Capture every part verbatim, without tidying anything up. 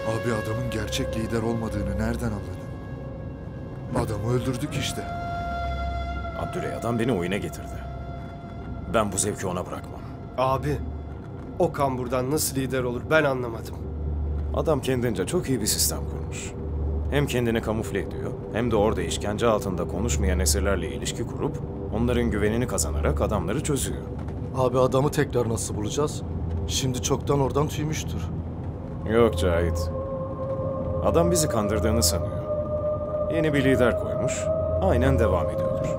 Abi adamın gerçek lider olmadığını nereden anladın? Adamı öldürdük işte. Abdüley adam beni oyuna getirdi. Ben bu zevki ona bırakmam. Abi, o kamburdan nasıl lider olur ben anlamadım. Adam kendince çok iyi bir sistem kurmuş. Hem kendini kamufle ediyor, hem de orada işkence altında konuşmayan esirlerle ilişki kurup onların güvenini kazanarak adamları çözüyor. Abi adamı tekrar nasıl bulacağız? Şimdi çoktan oradan tüymüştür. Yok Cahit. Adam bizi kandırdığını sanıyor. Yeni bir lider koymuş, aynen devam ediyordur.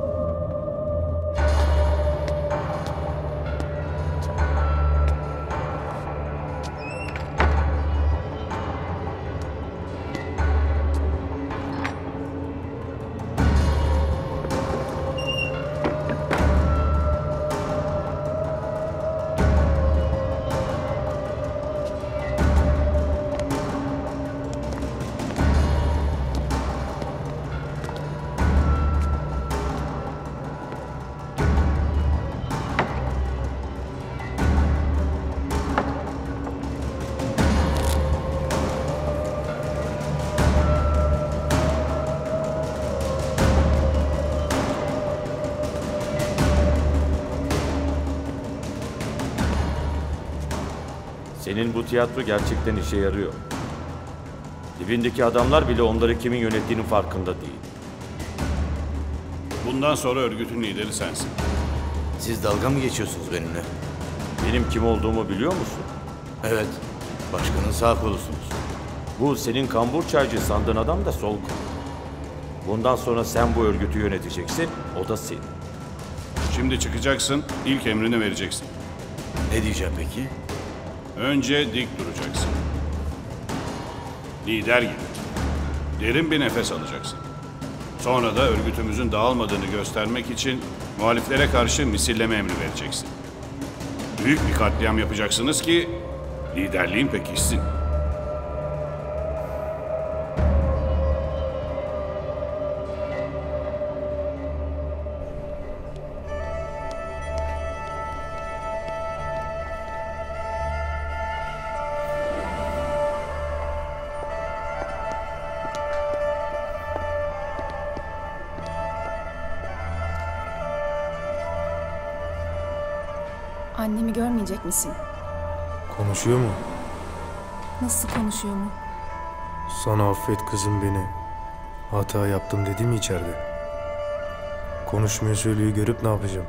Senin bu tiyatro gerçekten işe yarıyor. Dibindeki adamlar bile onları kimin yönettiğinin farkında değil. Bundan sonra örgütün lideri sensin. Siz dalga mı geçiyorsunuz benimle? Benim kim olduğumu biliyor musun? Evet, başkanın sağ kolusunuz. Bu senin kambur çaycı sandığın adam da sol kol. Bundan sonra sen bu örgütü yöneteceksin, o da senin. Şimdi çıkacaksın, ilk emrini vereceksin. Ne diyeceğim peki? Önce dik duracaksın. Lider gibi. Derin bir nefes alacaksın. Sonra da örgütümüzün dağılmadığını göstermek için muhaliflere karşı misilleme emri vereceksin. Büyük bir katliam yapacaksınız ki liderliğin pekişsin. Annemi görmeyecek misin? Konuşuyor mu? Nasıl konuşuyor mu? Sana affet kızım beni. Hata yaptım dedi mi içeride? Konuşmuyor söylüyor, görüp ne yapacağım?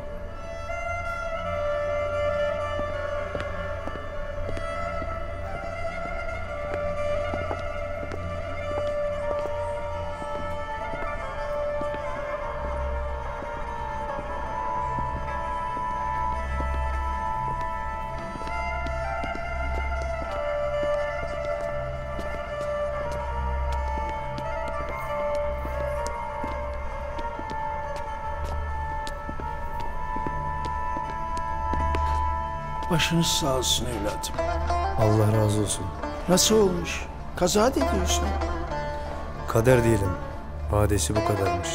Başınız sağ olsun evladım. Allah razı olsun. Nasıl olmuş? Kaza ediyorsun. Kader diyelim. Hadesi bu kadarmış.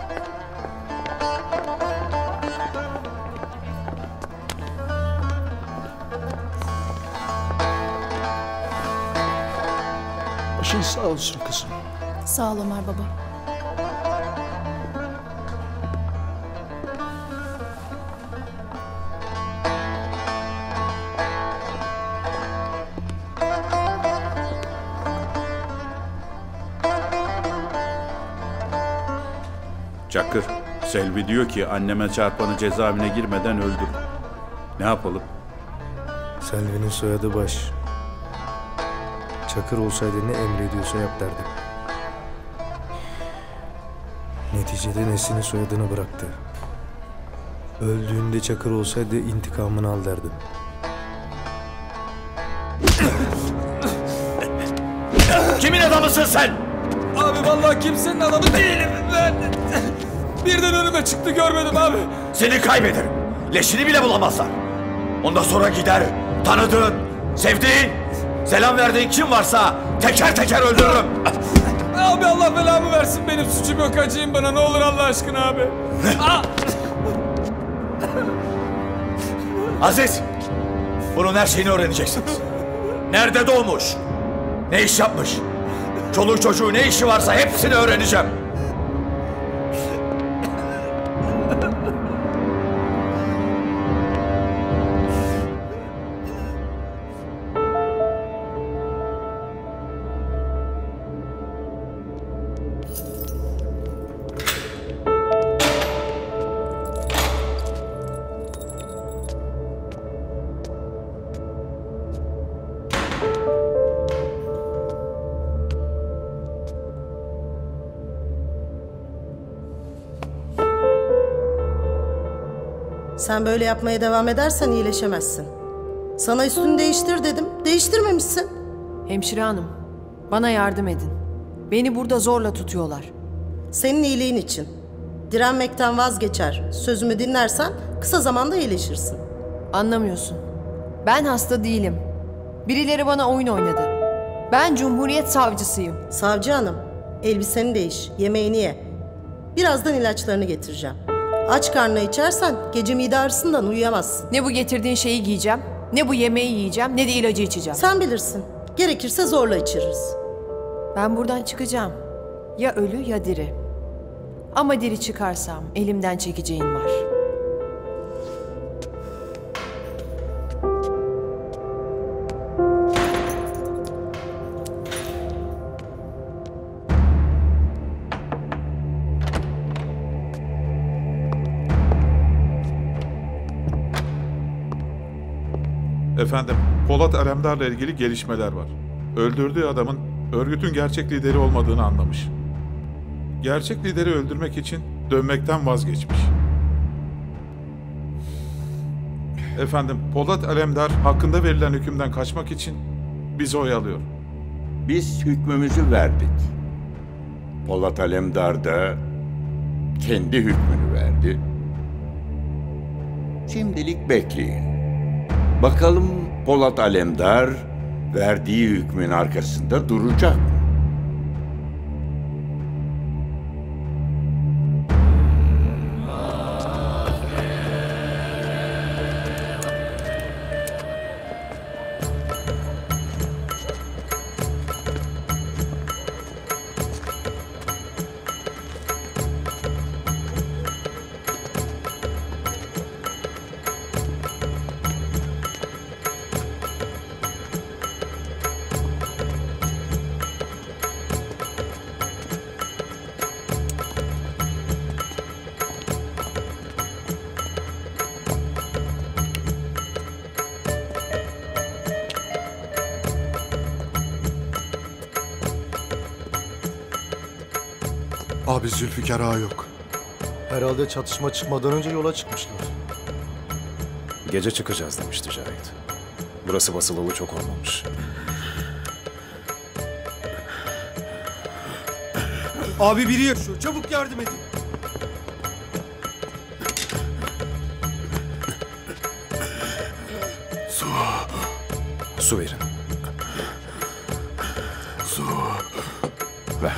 Başın sağ olsun kızım. Sağ ol Ömer baba. Çakır, Selvi diyor ki anneme çarpanı cezaevine girmeden öldür. Ne yapalım? Selvi'nin soyadı Baş. Çakır olsaydı ne emrediyorsa yap derdim. Neticede Nesin'in soyadını bıraktı. Öldüğünde Çakır olsaydı intikamını al derdim. Kimin adamısın sen? Abi vallahi kimsenin adamı değilim ben. Birden önüme çıktı, görmedim abi. Seni kaybederim. Leşini bile bulamazlar. Ondan sonra gider, tanıdığın, sevdiğin, selam verdiğin kim varsa teker teker öldürürüm. Abi Allah belamı versin, benim suçum yok, acıyın bana ne olur Allah aşkına abi. Aziz, bunun her şeyini öğreneceksiniz. Nerede doğmuş? Ne iş yapmış? Çoluk çocuğu ne işi varsa hepsini öğreneceğim. Sen böyle yapmaya devam edersen iyileşemezsin. Sana üstünü değiştir dedim. Değiştirmemişsin. Hemşire hanım, bana yardım edin. Beni burada zorla tutuyorlar. Senin iyiliğin için. Direnmekten vazgeçer, sözümü dinlersen kısa zamanda iyileşirsin. Anlamıyorsun. Ben hasta değilim. Birileri bana oyun oynadı. Ben Cumhuriyet savcısıyım. Savcı hanım, elbiseni değiş, yemeğini ye. Birazdan ilaçlarını getireceğim. Aç karnına içersen gece mide ağrısından uyuyamazsın. Ne bu getirdiğin şeyi giyeceğim, ne bu yemeği yiyeceğim, ne de ilacı içeceğim. Sen bilirsin. Gerekirse zorla içiririz. Ben buradan çıkacağım. Ya ölü ya diri. Ama diri çıkarsam elimden çekeceğin var. Efendim, Polat Alemdar'la ilgili gelişmeler var. Öldürdüğü adamın örgütün gerçek lideri olmadığını anlamış. Gerçek lideri öldürmek için dönmekten vazgeçmiş. Efendim, Polat Alemdar hakkında verilen hükümden kaçmak için bizi oyalıyor. Biz hükmümüzü verdik. Polat Alemdar da kendi hükmünü verdi. Şimdilik bekleyin. Bakalım Polat Alemdar verdiği hükmün arkasında duracak mı? Abi Zülfikar ağa yok. Herhalde çatışma çıkmadan önce yola çıkmışlar. Gece çıkacağız demişti Cahit. Burası basılalı çok olmamış. Abi biri yaşıyor. Çabuk yardım edin. Su. Su verin. Su. Ver.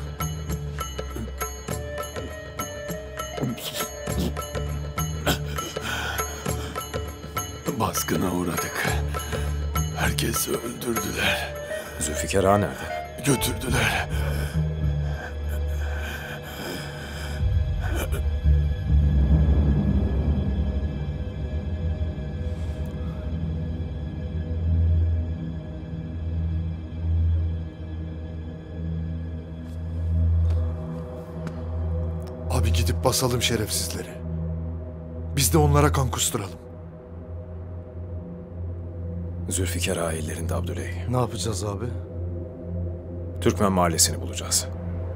Baskına uğradık. Herkesi öldürdüler. Zülfikar ağa nerede? Götürdüler. Abi gidip basalım şerefsizleri. Biz de onlara kan kusturalım. Zülfikar ağa ellerinde Abdüley. Ne yapacağız abi? Türkmen mahallesini bulacağız.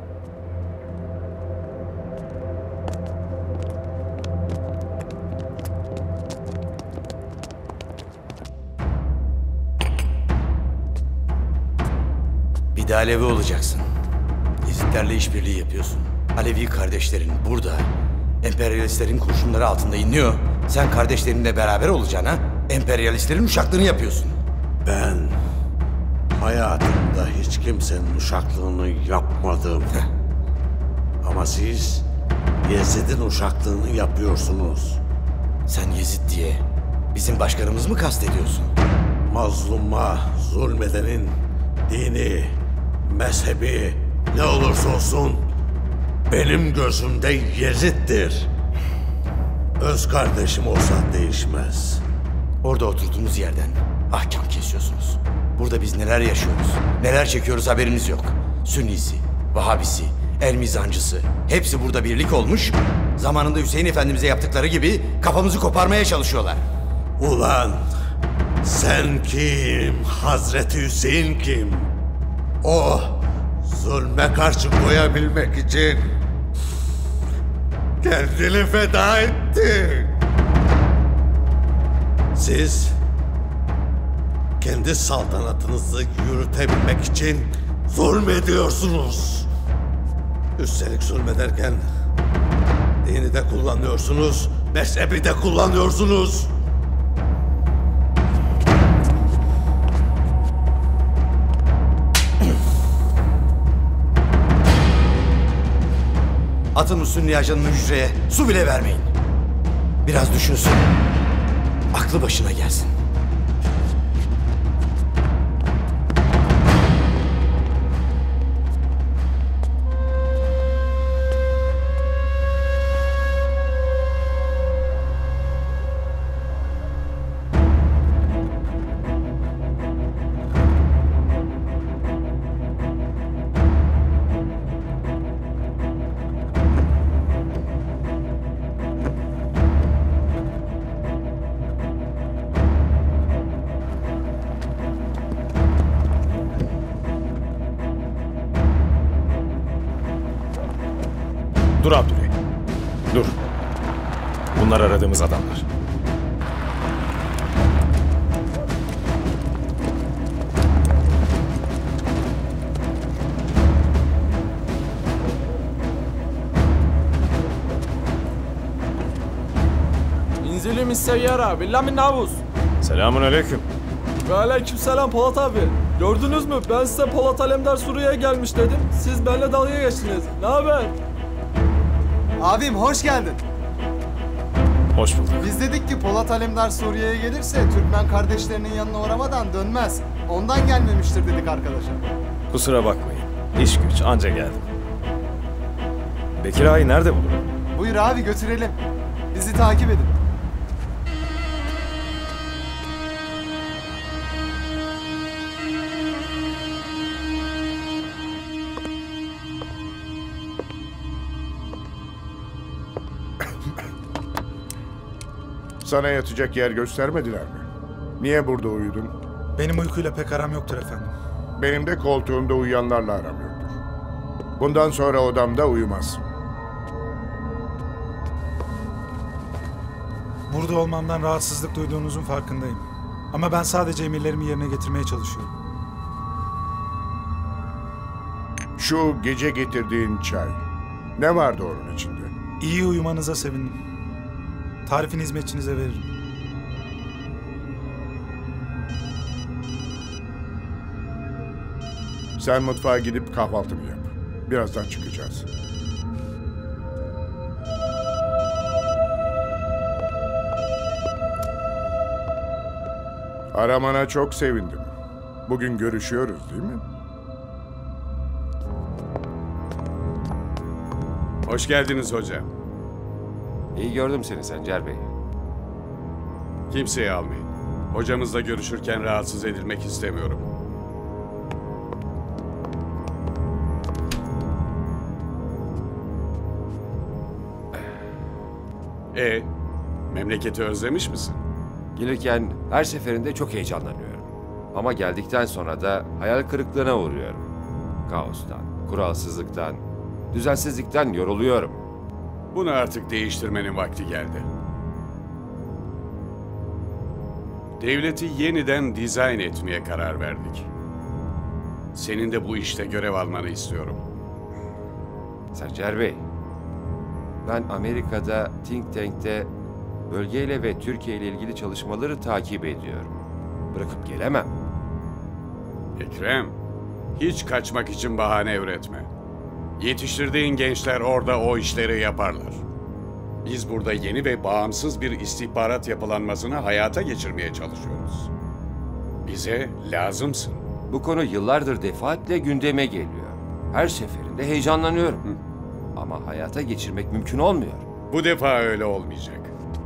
Bir de Alevi olacaksın. Yezidlerle işbirliği yapıyorsun. Alevi kardeşlerin burada, emperyalistlerin kurşunları altında inliyor. Sen kardeşlerinle beraber olacaksın ha? Emperyalistlerin uşaklığını yapıyorsun. Ben hayatımda hiç kimsenin uşaklığını yapmadım. Ama siz Yezid'in uşaklığını yapıyorsunuz. Sen Yezid diye bizim başkanımız mı kastediyorsun? Mazluma zulmedenin dini, mezhebi ne olursa olsun benim gözümde Yezid'dir. Öz kardeşim olsa değişmez. Orada oturduğunuz yerden ahkam kesiyorsunuz. Burada biz neler yaşıyoruz, neler çekiyoruz haberiniz yok. Sünnisi, Vahabisi, El Mizancısı hepsi burada birlik olmuş. Zamanında Hüseyin Efendimiz'e yaptıkları gibi kafamızı koparmaya çalışıyorlar. Ulan sen kim? Hazreti Hüseyin kim? O zulme karşı koyabilmek için kendini feda etti. Siz kendi saltanatınızı yürütebilmek için zulmediyorsunuz. Üstelik zulmederken dini de kullanıyorsunuz, mezhebi de kullanıyorsunuz. Atın Sünni ajanını hücreye su bile vermeyin. Biraz düşünsün. Aklı başına gelsin. Dur Abdüley. Dur. Bunlar aradığımız adamlar. İnzilim mis-seyyara billah min navuz. Selamun aleyküm. Ve aleyküm selam Polat abi. Gördünüz mü? Ben size Polat Alemdar Suriye'ye gelmiş dedim. Siz benimle dalga geçtiniz. Ne haber? Abim hoş geldin. Hoş bulduk. Biz dedik ki Polat Alemdar Suriye'ye gelirse Türkmen kardeşlerinin yanına uğramadan dönmez. Ondan gelmemiştir dedik arkadaşa. Kusura bakmayın. İş güç anca geldim. Bekir ağayı nerede bulurum? Buyur abi götürelim. Bizi takip edin. Sana yatacak yer göstermediler mi? Niye burada uyudun? Benim uykuyla pek aram yoktur efendim. Benim de koltuğumda uyuyanlarla aram yoktur. Bundan sonra odamda uyumazsın. Burada olmamdan rahatsızlık duyduğunuzun farkındayım. Ama ben sadece emirlerimi yerine getirmeye çalışıyorum. Şu gece getirdiğin çay. Ne vardı onun içinde? İyi uyumanıza sevindim. Tarifini hizmetçinize veririm. Sen mutfağa gidip kahvaltını yap. Birazdan çıkacağız. Aramana çok sevindim. Bugün görüşüyoruz değil mi? Hoş geldiniz hocam. İyi gördüm seni Sencer Bey. Kimseyi almayın. Hocamızla görüşürken rahatsız edilmek istemiyorum. E, memleketi özlemiş misin? Gelirken her seferinde çok heyecanlanıyorum. Ama geldikten sonra da hayal kırıklığına uğruyorum. Kaostan, kuralsızlıktan, düzensizlikten yoruluyorum. Bunu artık değiştirmenin vakti geldi. Devleti yeniden dizayn etmeye karar verdik. Senin de bu işte görev almanı istiyorum. Sencer Bey, ben Amerika'da Think Tank'te bölgeyle ve Türkiye ile ilgili çalışmaları takip ediyorum. Bırakıp gelemem. Ekrem, hiç kaçmak için bahane üretme. Yetiştirdiğin gençler orada o işleri yaparlar. Biz burada yeni ve bağımsız bir istihbarat yapılanmasını hayata geçirmeye çalışıyoruz. Bize lazımsın. Bu konu yıllardır defaatle gündeme geliyor. Her seferinde heyecanlanıyorum. Hı. Ama hayata geçirmek mümkün olmuyor. Bu defa öyle olmayacak.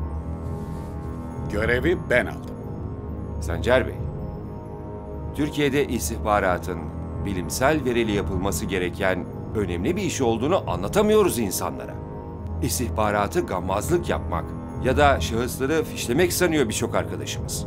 Görevi ben aldım. Sencer Bey, Türkiye'de istihbaratın bilimsel verili yapılması gereken önemli bir iş olduğunu anlatamıyoruz insanlara. İstihbaratı gammazlık yapmak ya da şahısları fişlemek sanıyor birçok arkadaşımız.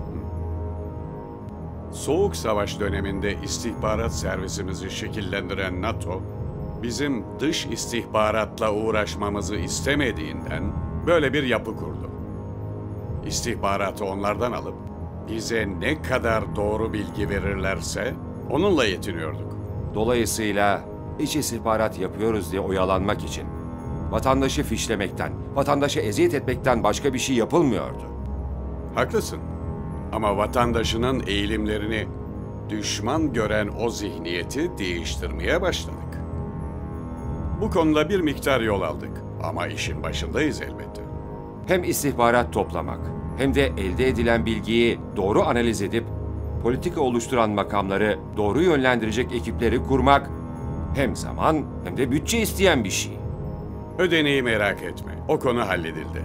Soğuk Savaş döneminde istihbarat servisimizi şekillendiren NATO, bizim dış istihbaratla uğraşmamızı istemediğinden böyle bir yapı kurdu. İstihbaratı onlardan alıp bize ne kadar doğru bilgi verirlerse onunla yetiniyorduk. Dolayısıyla iç istihbarat yapıyoruz diye oyalanmak için vatandaşı fişlemekten, vatandaşa eziyet etmekten başka bir şey yapılmıyordu. Haklısın. Ama vatandaşının eğilimlerini düşman gören o zihniyeti değiştirmeye başladık. Bu konuda bir miktar yol aldık ama işin başındayız elbette. Hem istihbarat toplamak hem de elde edilen bilgiyi doğru analiz edip politika oluşturan makamları doğru yönlendirecek ekipleri kurmak hem zaman hem de bütçe isteyen bir şey. Ödeneği merak etme. O konu halledildi.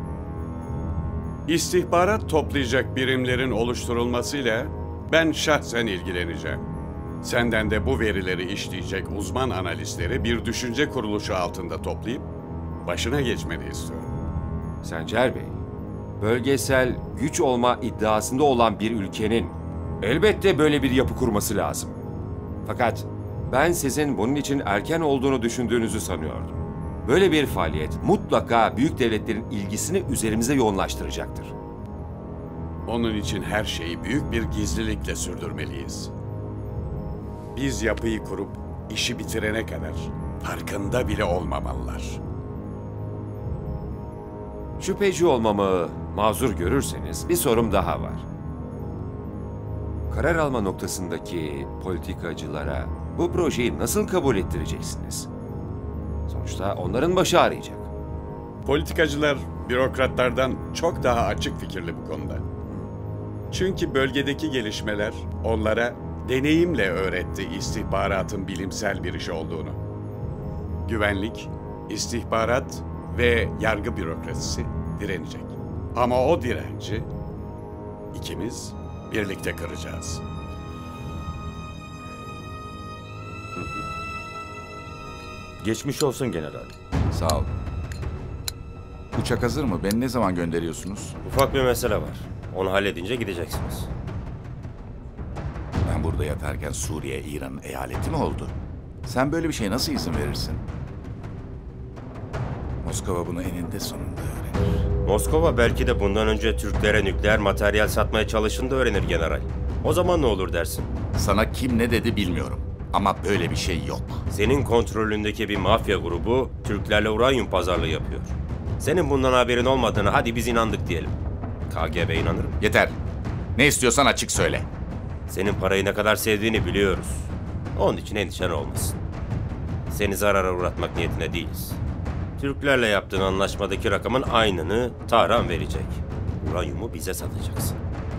İstihbarat toplayacak birimlerin oluşturulmasıyla ben şahsen ilgileneceğim. Senden de bu verileri işleyecek uzman analistleri bir düşünce kuruluşu altında toplayıp başına geçmeni istiyorum. Sencer Bey, bölgesel güç olma iddiasında olan bir ülkenin elbette böyle bir yapı kurması lazım. Fakat ben sizin bunun için erken olduğunu düşündüğünüzü sanıyordum. Böyle bir faaliyet mutlaka büyük devletlerin ilgisini üzerimize yoğunlaştıracaktır. Onun için her şeyi büyük bir gizlilikle sürdürmeliyiz. Biz yapıyı kurup işi bitirene kadar farkında bile olmamalılar. Şüpheci olmamı mazur görürseniz bir sorum daha var. Karar alma noktasındaki politikacılara bu projeyi nasıl kabul ettireceksiniz? Sonuçta onların başı ağrıyacak. Politikacılar bürokratlardan çok daha açık fikirli bu konuda. Çünkü bölgedeki gelişmeler onlara deneyimle öğretti istihbaratın bilimsel bir iş olduğunu. Güvenlik, istihbarat ve yargı bürokrasisi direnecek. Ama o direnci ikimiz birlikte kıracağız. Geçmiş olsun general. Sağ ol. Uçak hazır mı? Beni ne zaman gönderiyorsunuz? Ufak bir mesele var. Onu halledince gideceksiniz. Ben burada yatarken Suriye, İran'ın eyaleti mi oldu? Sen böyle bir şeye nasıl izin verirsin? Moskova bunu eninde sonunda öğrenir. Moskova belki de bundan önce Türklere nükleer materyal satmaya çalışını da öğrenir general. O zaman ne olur dersin? Sana kim ne dedi bilmiyorum. Ama böyle bir şey yok. Senin kontrolündeki bir mafya grubu Türklerle uranyum pazarlığı yapıyor. Senin bundan haberin olmadığını hadi biz inandık diyelim. K G B inanır mı? Yeter. Ne istiyorsan açık söyle. Senin parayı ne kadar sevdiğini biliyoruz. Onun için endişen olmasın. Seni zarara uğratmak niyetine değiliz. Türklerle yaptığın anlaşmadaki rakamın aynını Tahran verecek. Uranyumu bize satacaksın.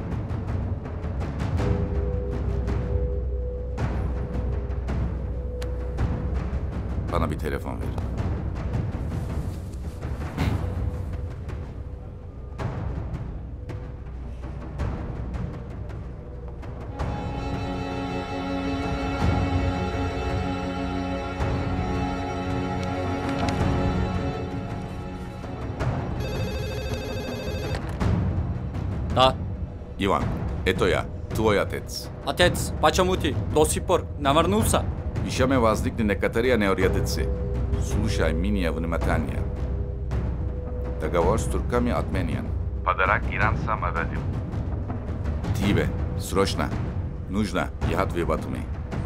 Bana bir telefon verin. Da. Ivan, eto ja, tvoj otec. Otec, почему до сих пор не вернулся? Еще ме возникли некоторые неурядицы. Слушай меня внимательно. Договор с турками отменен. Подарок Иран сам объявил. Тебе, срочно, нужно ехать в Батуми.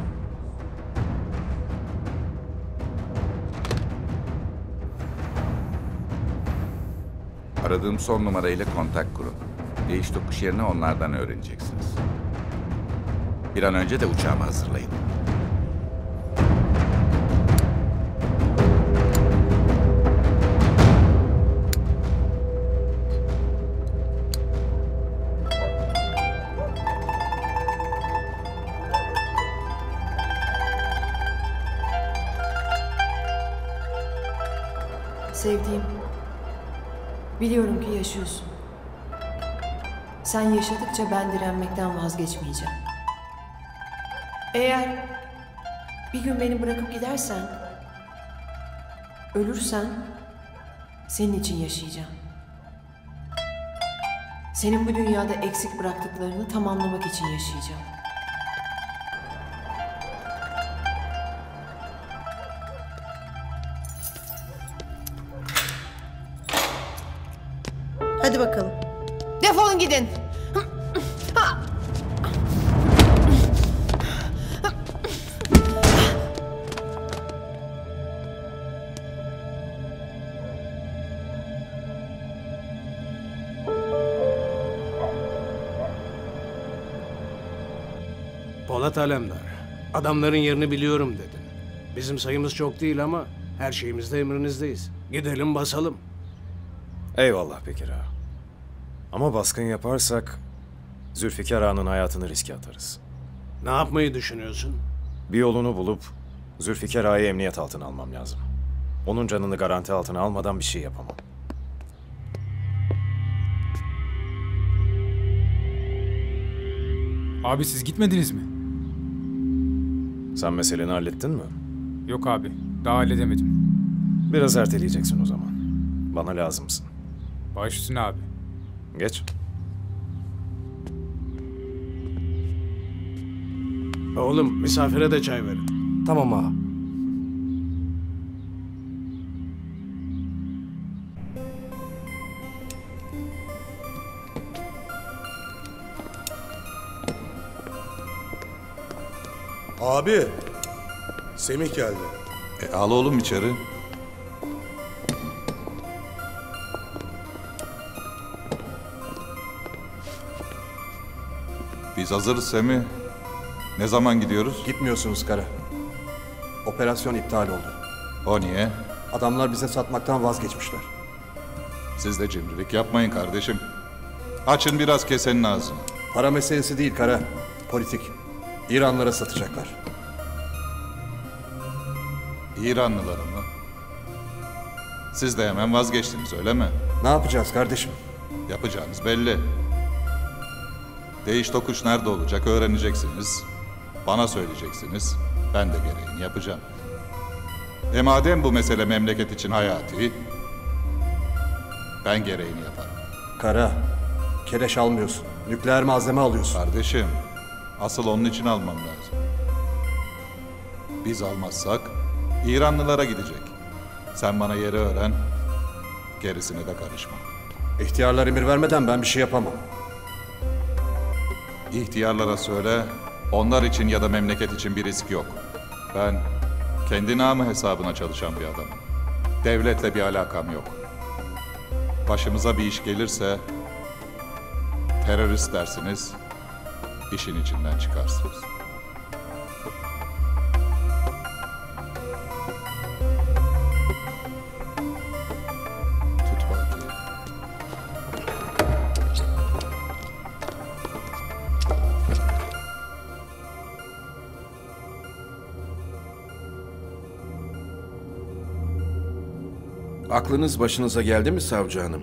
Aradığım son numarayla kontak kurun. Değiş tokuş yerini onlardan öğreneceksiniz. Bir an önce de uçağımı hazırlayın. Sevdiğim, biliyorum ki yaşıyorsun. Sen yaşadıkça ben direnmekten vazgeçmeyeceğim. Eğer bir gün beni bırakıp gidersen, ölürsen senin için yaşayacağım. Senin bu dünyada eksik bıraktıklarını tamamlamak için yaşayacağım. Hadi bakalım. Defolun gidin. Polat Alemdar, adamların yerini biliyorum dedin. Bizim sayımız çok değil ama her şeyimizde emrinizdeyiz. Gidelim basalım. Eyvallah Bekir ağa. Ama baskın yaparsak Zülfikar ağanın hayatını riske atarız. Ne yapmayı düşünüyorsun? Bir yolunu bulup Zülfikar ağayı emniyet altına almam lazım. Onun canını garanti altına almadan bir şey yapamam. Abi siz gitmediniz mi? Sen meseleni hallettin mi? Yok abi, daha halledemedim. Biraz erteleyeceksin o zaman. Bana lazımsın. Baş üstüne abi. Geç. Oğlum misafire de çay verin. Tamam ağa. Abi, Semih geldi. E, al oğlum içeri. Biz hazırız Semih. Ne zaman gidiyoruz? Gitmiyorsunuz Kara. Operasyon iptal oldu. O niye? Adamlar bize satmaktan vazgeçmişler. Siz de cimrilik yapmayın kardeşim. Açın biraz kesenin ağzını. Para meselesi değil Kara. Politik. İranlara satacaklar. İranlılara mı? Siz de hemen vazgeçtiniz öyle mi? Ne yapacağız kardeşim? Yapacağınız belli. Değiş tokuş nerede olacak öğreneceksiniz. Bana söyleyeceksiniz. Ben de gereğini yapacağım. E madem bu mesele memleket için hayati, ben gereğini yaparım. Kara, keleş almıyorsun. Nükleer malzeme alıyorsun. Kardeşim, asıl onun için almam lazım. Biz almazsak İranlılara gidecek. Sen bana yeri öğren, gerisine de karışma. İhtiyarlar emir vermeden ben bir şey yapamam. İhtiyarlara söyle, onlar için ya da memleket için bir risk yok. Ben kendi namı hesabına çalışan bir adamım. Devletle bir alakam yok. Başımıza bir iş gelirse terörist dersiniz, işin içinden çıkarsınız. Tut bakayım. Aklınız başınıza geldi mi savcı hanım?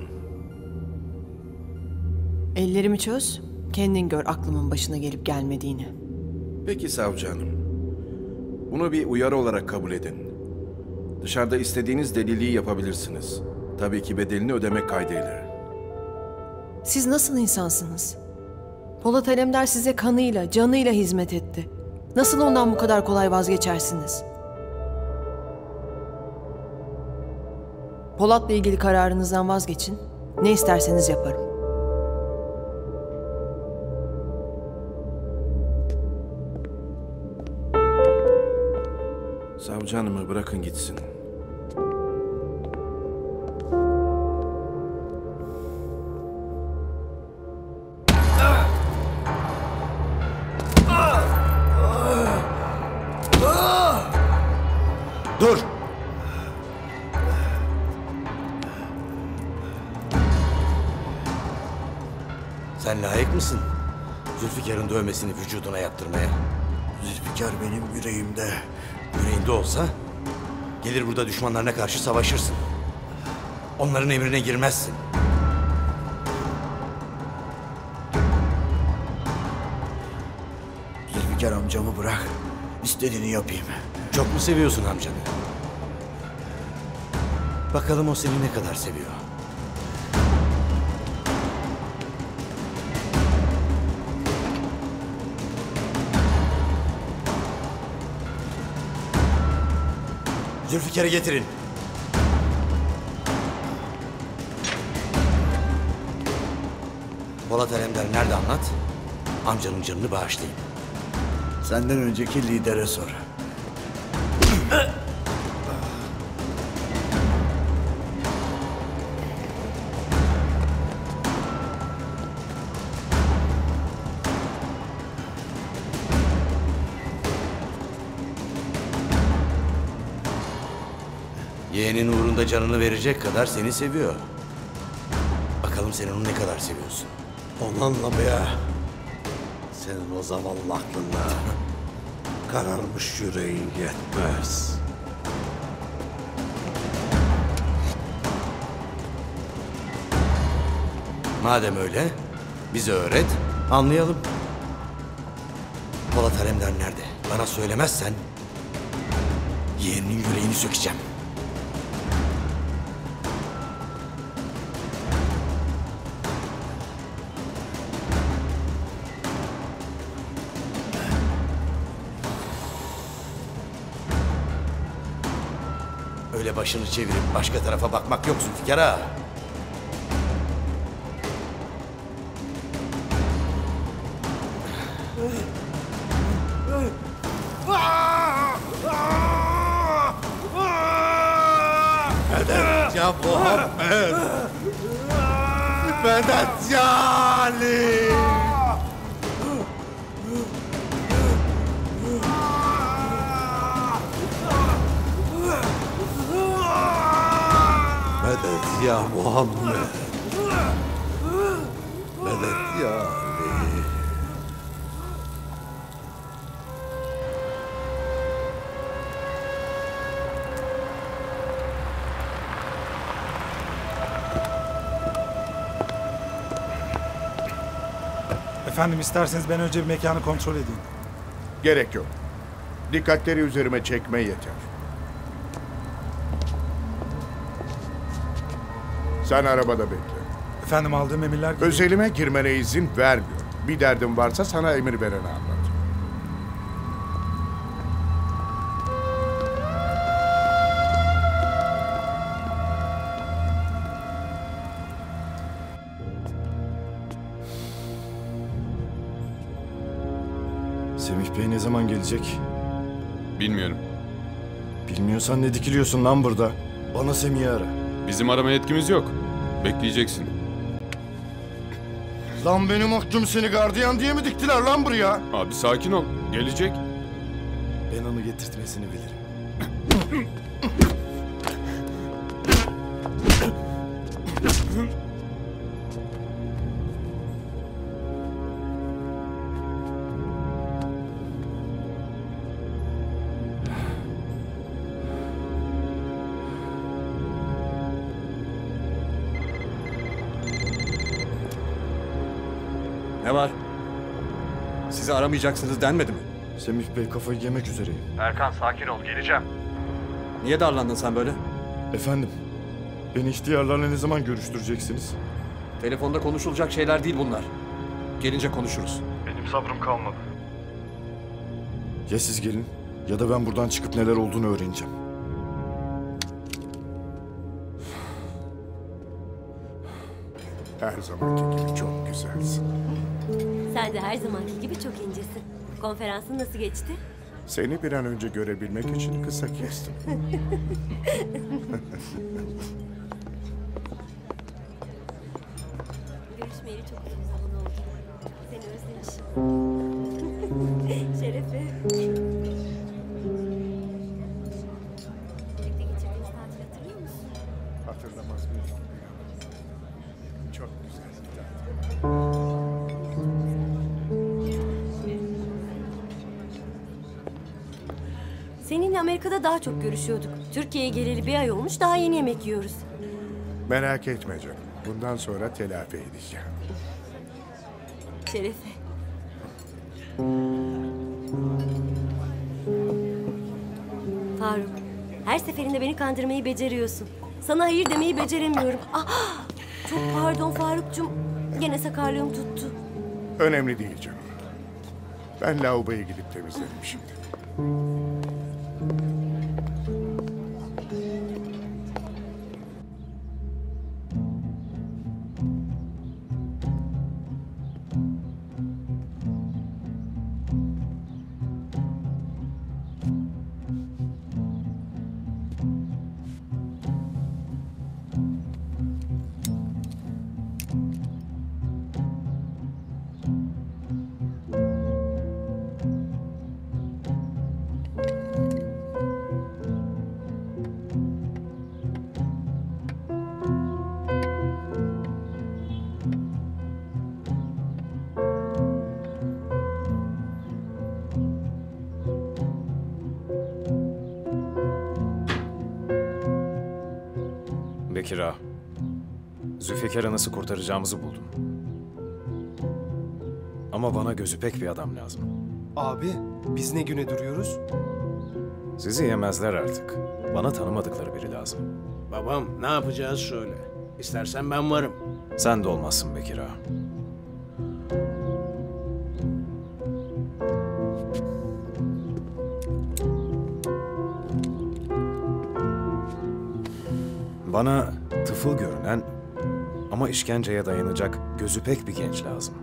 Ellerimi çöz, kendin gör aklımın başına gelip gelmediğini. Peki savcı hanım. Bunu bir uyarı olarak kabul edin. Dışarıda istediğiniz deliliği yapabilirsiniz. Tabii ki bedelini ödemek kaydıyla. Siz nasıl insansınız? Polat Alemdar size kanıyla, canıyla hizmet etti. Nasıl ondan bu kadar kolay vazgeçersiniz? Polat'la ilgili kararınızdan vazgeçin. Ne isterseniz yaparım. Savcı hanımı bırakın gitsin. Dur! Sen layık mısın Zülfikar'ın dövmesini vücuduna yaptırmaya? Zülfikar benim yüreğimde. Yüreğinde olsa gelir burada düşmanlarına karşı savaşırsın. Onların emrine girmezsin. Zülfikar amcamı bırak. İstediğini yapayım. Çok mu seviyorsun amcanı? Bakalım o seni ne kadar seviyor. Zülfikar'ı getirin. Polat Alemdar nerede anlat? Amcanın canını bağışlayayım. Senden önceki lidere sor. Yeğenin uğrunda canını verecek kadar seni seviyor. Bakalım sen onu ne kadar seviyorsun. Onu anlamaya senin o zavallı aklınla kararmış yüreğin yetmez. Madem öyle, bize öğret, anlayalım. Polat Alemdar nerede? Bana söylemezsen yeğeninin yüreğini sökeceğim. Öyle başını çevirip başka tarafa bakmak yok Zülfikar ağa. Medet ya Muhammed! Medet ya Ali! Medet ya Muhammed! Medet ya Ali! Efendim isterseniz ben önce bir mekanı kontrol edeyim. Gerek yok. Dikkatleri üzerime çekme yeter. Sen arabada bekle. Efendim aldığım emirler gibi... Özelime girmene izin vermiyor. Bir derdin varsa sana emir vereni anlat. Semih Bey ne zaman gelecek? Bilmiyorum. Bilmiyorsan ne dikiliyorsun lan burada? Bana Semih'i ara. Bizim arama yetkimiz yok. Bekleyeceksin. Lan benim mahkum seni gardiyan diye mi diktiler lan buraya? Abi sakin ol. Gelecek. Ben onu getirtmesini bilirim. Ne var? Sizi aramayacaksınız denmedi mi? Semih Bey kafayı yemek üzereyim. Erkan sakin ol geleceğim. Niye darlandın sen böyle? Efendim, beni ihtiyarlarla ne zaman görüştüreceksiniz? Telefonda konuşulacak şeyler değil bunlar. Gelince konuşuruz. Benim sabrım kalmadı. Ya siz gelin ya da ben buradan çıkıp neler olduğunu öğreneceğim. Her zamanki gibi çok güzelsin. Sen de her zamanki gibi çok incesin. Konferansın nasıl geçti? Seni bir an önce görebilmek için kısa kestim. Görüşmeyeli çok uzun zaman oldu. Seni özlemişim. Şerefe. Birlikte geçirdiğimiz tatil hatırlıyor musun? Hatırlamaz mıyım? Çok güzel bir tatil. Seninle Amerika'da daha çok görüşüyorduk. Türkiye'ye geleli bir ay olmuş, daha yeni yemek yiyoruz. Merak etme canım. Bundan sonra telafi edeceğim. Şerefe. Faruk, her seferinde beni kandırmayı beceriyorsun. Sana hayır demeyi beceremiyorum. Ah, çok pardon Farukcuğum. Gene sakarlığım tuttu. Önemli değil canım. Ben lavaboya gidip temizlerim şimdi. Bekir ağa, Zülfikar'ı nasıl kurtaracağımızı buldum. Ama bana gözü pek bir adam lazım. Abi, biz ne güne duruyoruz? Sizi yemezler artık. Bana tanımadıkları biri lazım. Babam, ne yapacağız söyle. İstersen ben varım. Sen de olmazsın Bekir ağa. Bana tıfıl görünen ama işkenceye dayanacak gözü pek bir genç lazım.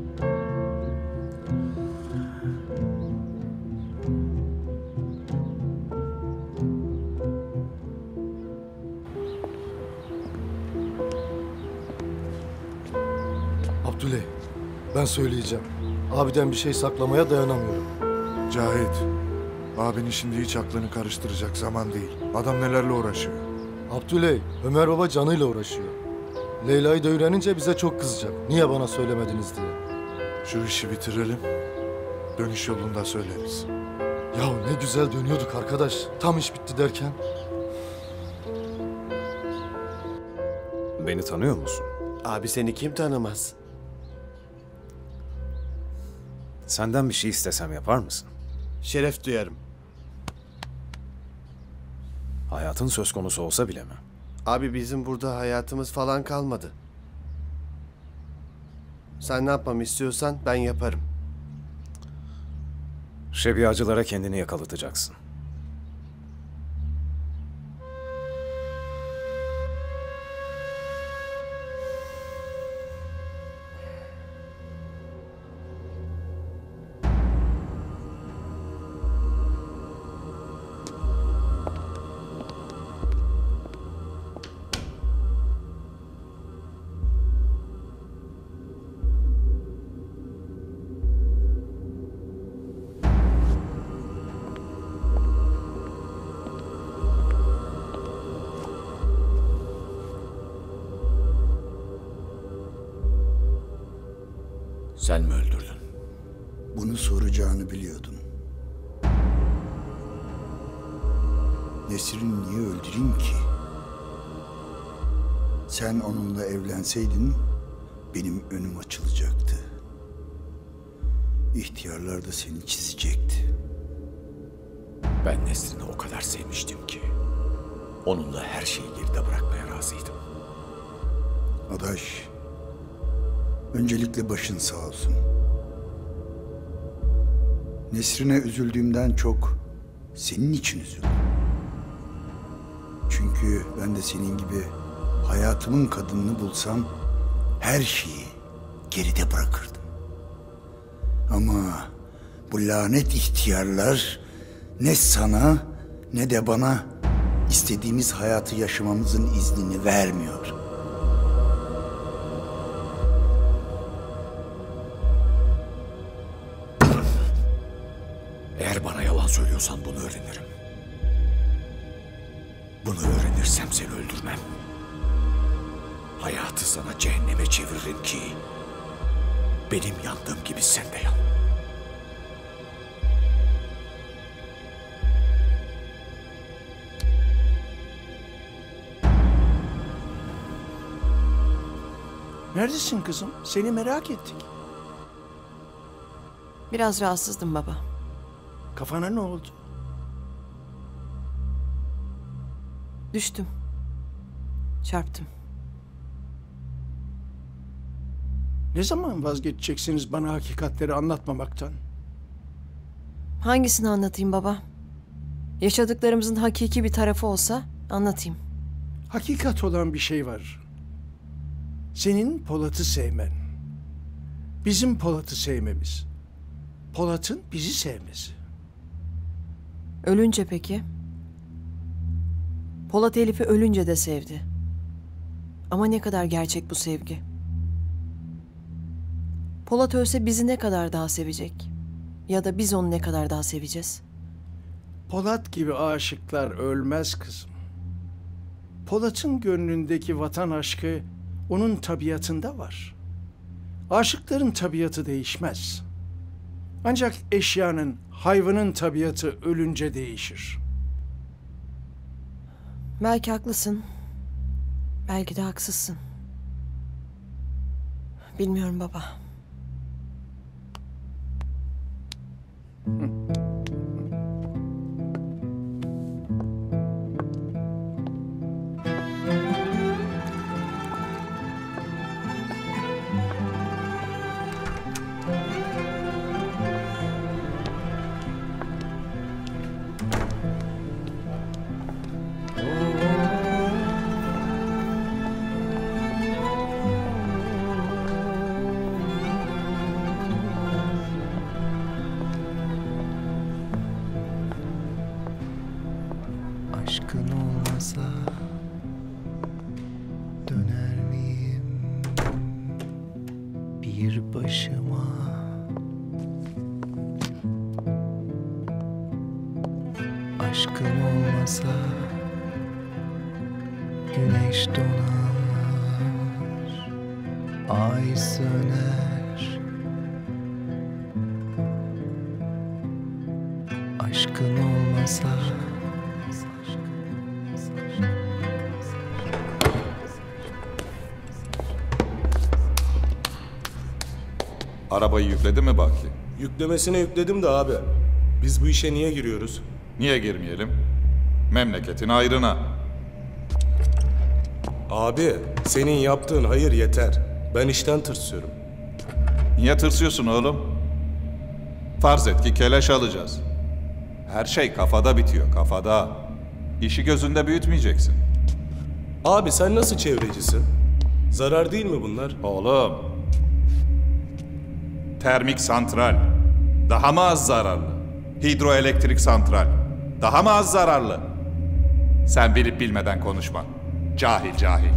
Abdüley, ben söyleyeceğim. Abiden bir şey saklamaya dayanamıyorum. Cahit, abinin şimdi hiç aklını karıştıracak zaman değil. Adam nelerle uğraşıyor. Abdüley, Ömer Baba canıyla uğraşıyor. Leyla'yı da öğrenince bize çok kızacak. Niye bana söylemediniz diye. Şu işi bitirelim. Dönüş yolunda söyleriz. Ya ne güzel dönüyorduk arkadaş. Tam iş bitti derken. Beni tanıyor musun? Abi seni kim tanımaz? Senden bir şey istesem yapar mısın? Şeref duyarım. Hayatın söz konusu olsa bile mi? Abi bizim burada hayatımız falan kalmadı. Sen ne yapmamı istiyorsan ben yaparım. Şebiyacılara kendini yakalatacaksın. Sen mi öldürdün? Bunu soracağını biliyordum. Nesrin'i niye öldüreyim ki? Sen onunla evlenseydin benim önüm açılacaktı. İhtiyarlar da seni çizecekti. Ben Nesrin'i o kadar sevmiştim ki onunla her şeyi geride bırakmaya razıydım. Adaş, öncelikle başın sağ olsun. Nesrin'e üzüldüğümden çok senin için üzüldüm. Çünkü ben de senin gibi hayatımın kadınını bulsam her şeyi geride bırakırdım. Ama bu lanet ihtiyarlar ne sana ne de bana istediğimiz hayatı yaşamamızın iznini vermiyor. Eğer bana yalan söylüyorsan bunu öğrenirim. Bunu öğrenirsem seni öldürmem. Hayatı sana cehenneme çeviririm ki benim yandığım gibi sen de yan. Neredesin kızım? Seni merak ettik. Biraz rahatsızdım baba. Kafana ne oldu? Düştüm. Çarptım. Ne zaman vazgeçeceksiniz bana hakikatleri anlatmamaktan? Hangisini anlatayım baba? Yaşadıklarımızın hakiki bir tarafı olsa anlatayım. Hakikat olan bir şey var. Senin Polat'ı sevmen. Bizim Polat'ı sevmemiz. Polat'ın bizi sevmesi. Ölünce peki? Polat Elif'i ölünce de sevdi. Ama ne kadar gerçek bu sevgi? Polat ölse bizi ne kadar daha sevecek? Ya da biz onu ne kadar daha seveceğiz? Polat gibi aşıklar ölmez kızım. Polat'ın gönlündeki vatan aşkı onun tabiatında var. Aşıkların tabiatı değişmez. Ancak eşyanın, hayvanın tabiatı ölünce değişir. Belki haklısın. Belki de haksızsın. Bilmiyorum baba. Aşkın olmasa döner miyim bir başıma? Aşkın olmasa güneş donar, ay söner. Aşkın olmasa Arabayı yükledi mi Baki? Yüklemesine yükledim de abi. Biz bu işe niye giriyoruz? Niye girmeyelim? Memleketin ayrına. Abi, senin yaptığın hayır yeter. Ben işten tırsıyorum. Niye tırsıyorsun oğlum? Farz et ki keleş alacağız. Her şey kafada bitiyor, kafada. İşi gözünde büyütmeyeceksin. Abi sen nasıl çevrecisin? Zarar değil mi bunlar? Oğlum. Termik santral. Daha mı az zararlı? Hidroelektrik santral. Daha mı az zararlı? Sen bilip bilmeden konuşma. Cahil cahil.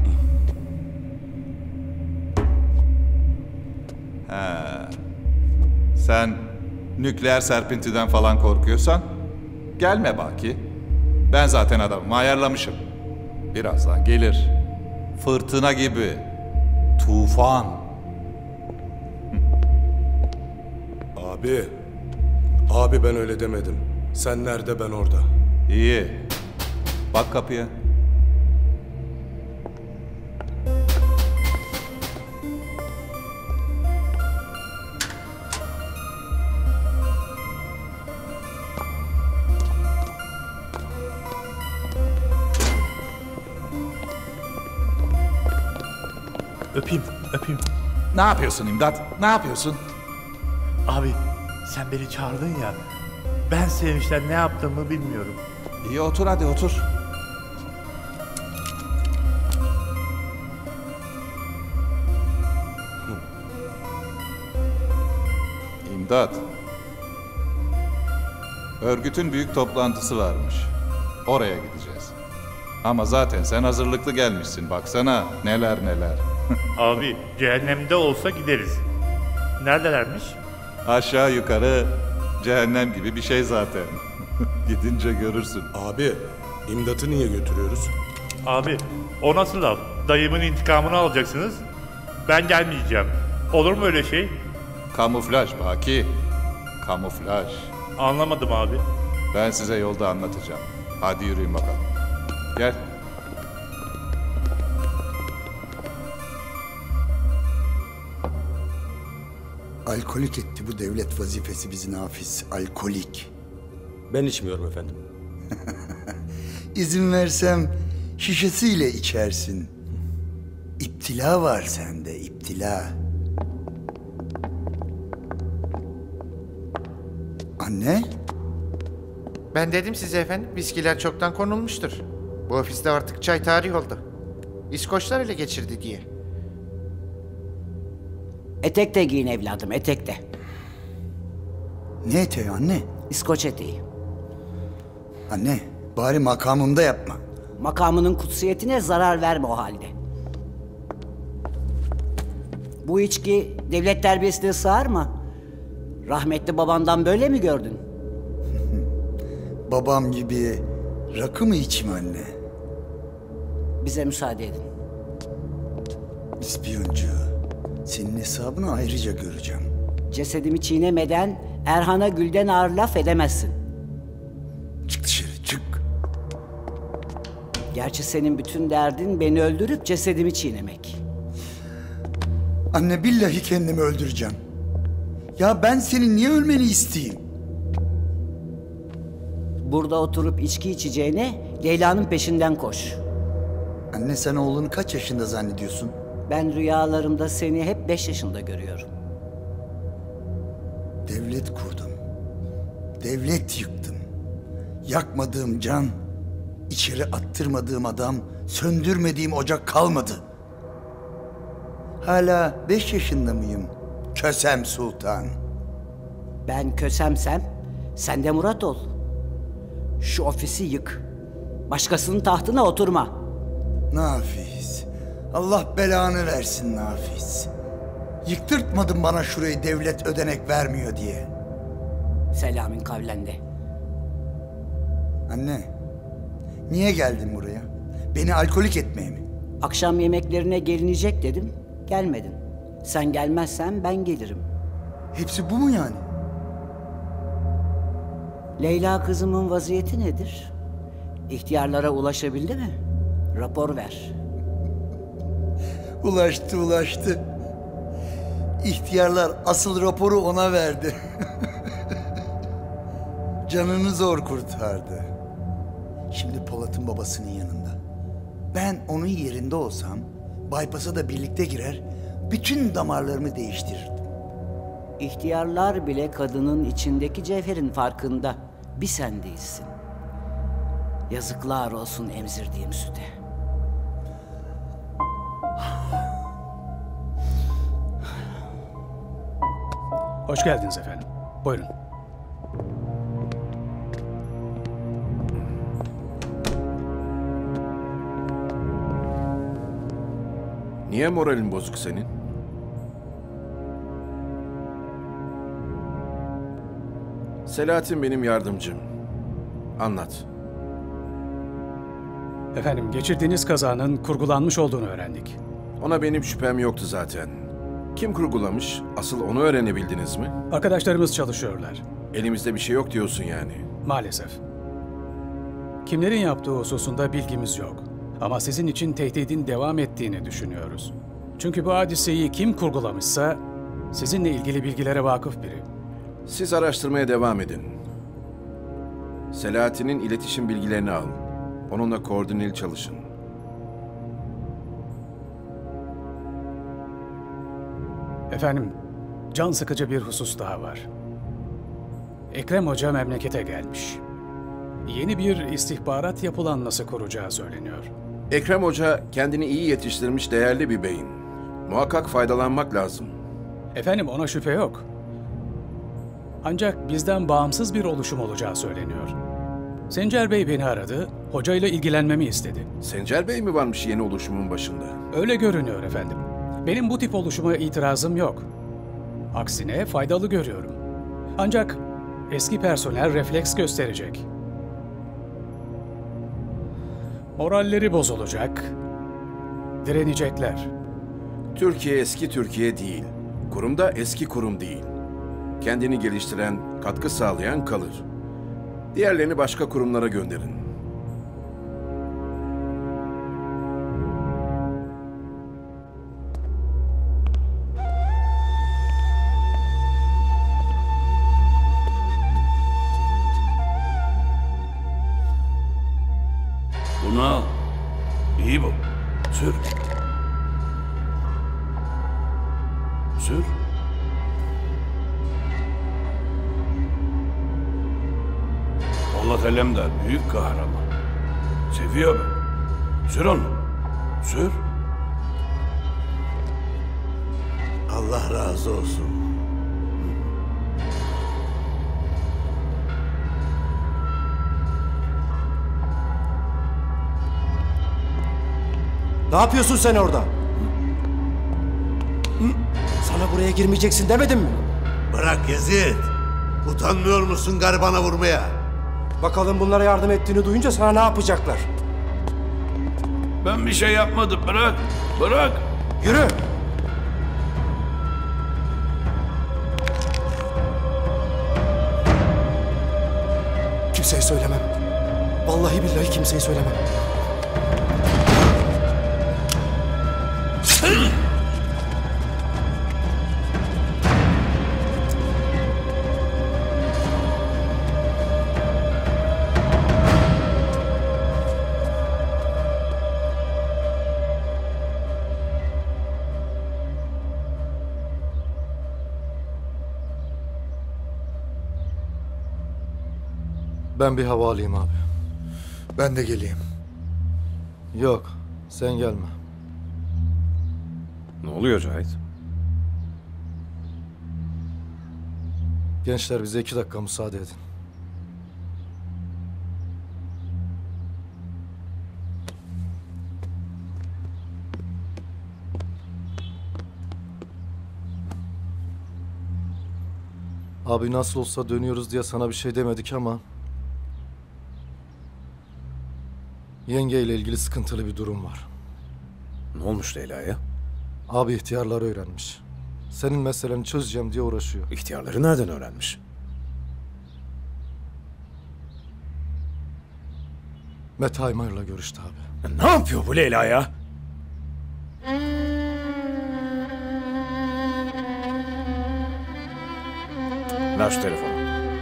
He. Sen nükleer serpintiden falan korkuyorsan gelme Baki. Ben zaten adamımı ayarlamışım. Birazdan gelir. Fırtına gibi. Tufan. Abi. Abi ben öyle demedim. Sen nerede ben orada. İyi. Bak kapıya. Öpeyim, öpeyim. Ne yapıyorsun İmdat? Ne yapıyorsun? Abi sen beni çağırdın ya. Ben sevinçten ne yaptığımı bilmiyorum. İyi otur hadi otur. İmdat. Örgütün büyük toplantısı varmış. Oraya gideceğiz. Ama zaten sen hazırlıklı gelmişsin. Baksana neler neler. Abi cehennemde olsa gideriz. Neredelermiş? Aşağı yukarı cehennem gibi bir şey zaten. Gidince görürsün. Abi, imdatı niye götürüyoruz? Abi o nasıl laf? Dayımın intikamını alacaksınız. Ben gelmeyeceğim. Olur mu öyle şey? Kamuflaj Baki. Kamuflaj. Anlamadım abi. Ben size yolda anlatacağım. Hadi yürüyün bakalım. Gel. Alkolik etti bu devlet vazifesi bizi Nafiz. Alkolik. Ben içmiyorum efendim. İzin versem şişesiyle içersin. İptila var sende, iptila. Anne? Ben dedim size efendim, viskiler çoktan konulmuştur. Bu ofiste artık çay tarih oldu. İskoçlar ele geçirdi diye. Etek de giyin evladım, etek de. Ne eteği anne? İskoç eteği. Anne, bari makamımda yapma. Makamının kutsiyetine zarar verme o halde. Bu içki devlet terbiyesine sığar mı? Rahmetli babandan böyle mi gördün? Babam gibi rakı mı içeyim anne? Bize müsaade edin. İspiyoncu, senin hesabını ayrıca göreceğim. Cesedimi çiğnemeden Erhan'a Gül'den ağır laf edemezsin. Çık dışarı, çık. Gerçi senin bütün derdin beni öldürüp cesedimi çiğnemek. Anne billahi kendimi öldüreceğim. Ya ben senin niye ölmeni isteyeyim? Burada oturup içki içeceğine Leyla'nın peşinden koş. Anne sen oğlunu kaç yaşında zannediyorsun? Ben rüyalarımda seni hep beş yaşında görüyorum. Devlet kurdum. Devlet yıktım. Yakmadığım can, içeri attırmadığım adam, söndürmediğim ocak kalmadı. Hala beş yaşında mıyım? Kösem Sultan. Ben Kösemsem, sen de Murat ol. Şu ofisi yık. Başkasının tahtına oturma. Nafiz. Allah belanı versin Nafiz. Yıktırtmadın bana şurayı devlet ödenek vermiyor diye. Selamün kavlende. Anne, niye geldin buraya? Beni alkolik etmeye mi? Akşam yemeklerine gelinecek dedim, gelmedin. Sen gelmezsen ben gelirim. Hepsi bu mu yani? Leyla kızımın vaziyeti nedir? İhtiyarlara ulaşabildi mi? Rapor ver. Ulaştı ulaştı. İhtiyarlar asıl raporu ona verdi. Canını zor kurtardı. Şimdi Polat'ın babasının yanında. Ben onun yerinde olsam bypass'a da birlikte girer, bütün damarlarımı değiştirirdim. İhtiyarlar bile kadının içindeki cevherin farkında. Bir sen değilsin. Yazıklar olsun emzirdiğim süte. Hoş geldiniz efendim. Buyurun. Niye moralin bozuk senin? Selahattin benim yardımcım. Anlat. Efendim geçirdiğiniz kazanın kurgulanmış olduğunu öğrendik. Ona benim şüphem yoktu zaten. Kim kurgulamış? Asıl onu öğrenebildiniz mi? Arkadaşlarımız çalışıyorlar. Elimizde bir şey yok diyorsun yani. Maalesef. Kimlerin yaptığı hususunda bilgimiz yok. Ama sizin için tehdidin devam ettiğini düşünüyoruz. Çünkü bu hadiseyi kim kurgulamışsa sizinle ilgili bilgilere vakıf biri. Siz araştırmaya devam edin. Selahattin'in iletişim bilgilerini al. Onunla koordineli çalışın. Efendim, can sıkıcı bir husus daha var. Ekrem Hoca memlekete gelmiş. Yeni bir istihbarat yapılanması kuracağı söyleniyor. Ekrem Hoca kendini iyi yetiştirmiş değerli bir beyin. Muhakkak faydalanmak lazım. Efendim ona şüphe yok. Ancak bizden bağımsız bir oluşum olacağı söyleniyor. Sencer Bey beni aradı, hocayla ilgilenmemi istedi. Sencer Bey mi varmış yeni oluşumun başında? Öyle görünüyor efendim. Benim bu tip oluşuma itirazım yok. Aksine faydalı görüyorum. Ancak eski personel refleks gösterecek. Moralleri bozulacak, direnecekler. Türkiye eski Türkiye değil. Kurum da eski kurum değil. Kendini geliştiren, katkı sağlayan kalır. Diğerlerini başka kurumlara gönderin. Bunu al. İyi bu. Sür. Sür. Polat Alemdar büyük kahraman. Seviyor beni. Sür onu. Sür. Allah razı olsun. Ne yapıyorsun sen orada? Sana buraya girmeyeceksin demedim mi? Bırak Yezid. Utanmıyor musun garibana vurmaya? Bakalım bunlara yardım ettiğini duyunca sana ne yapacaklar? Ben bir şey yapmadım. Bırak. Bırak. Yürü. Kimseye söylemem. Vallahi billahi kimseye söylemem. Ben bir hava alayım abi. Ben de geleyim. Yok, sen gelme. Ne oluyor Cahit? Gençler bize iki dakika müsaade edin. Abi nasıl olsa dönüyoruz diye sana bir şey demedik ama... Yenge ile ilgili sıkıntılı bir durum var. Ne olmuş Leyla'ya? Abi ihtiyarları öğrenmiş. Senin meseleni çözeceğim diye uğraşıyor. İhtiyarları nereden öğrenmiş? Mete Aymar'la görüştü abi. Ne yapıyor bu Leyla ya? Ver şu telefonu.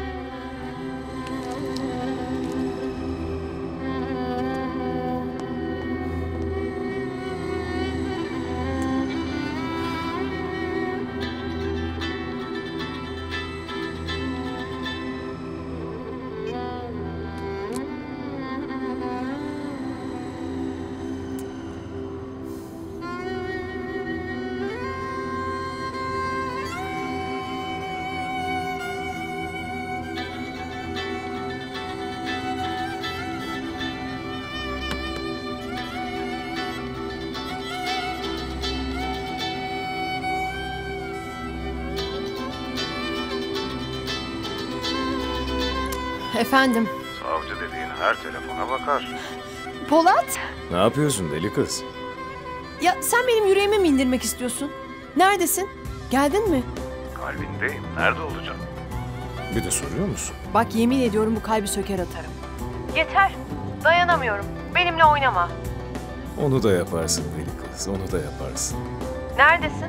Efendim? Savcı dediğin her telefona bakar. Polat? Ne yapıyorsun deli kız? Ya sen benim yüreğime mi indirmek istiyorsun? Neredesin? Geldin mi? Kalbindeyim. Nerede olacağım? Bir de soruyor musun? Bak yemin ediyorum bu kalbi söker atarım. Yeter. Dayanamıyorum. Benimle oynama. Onu da yaparsın deli kız. Onu da yaparsın. Neredesin?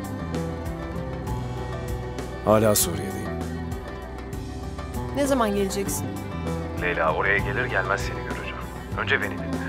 Hala Suriye'deyim. Ne zaman geleceksin? Leyla oraya gelir gelmez seni göreceğim. Önce beni dinle.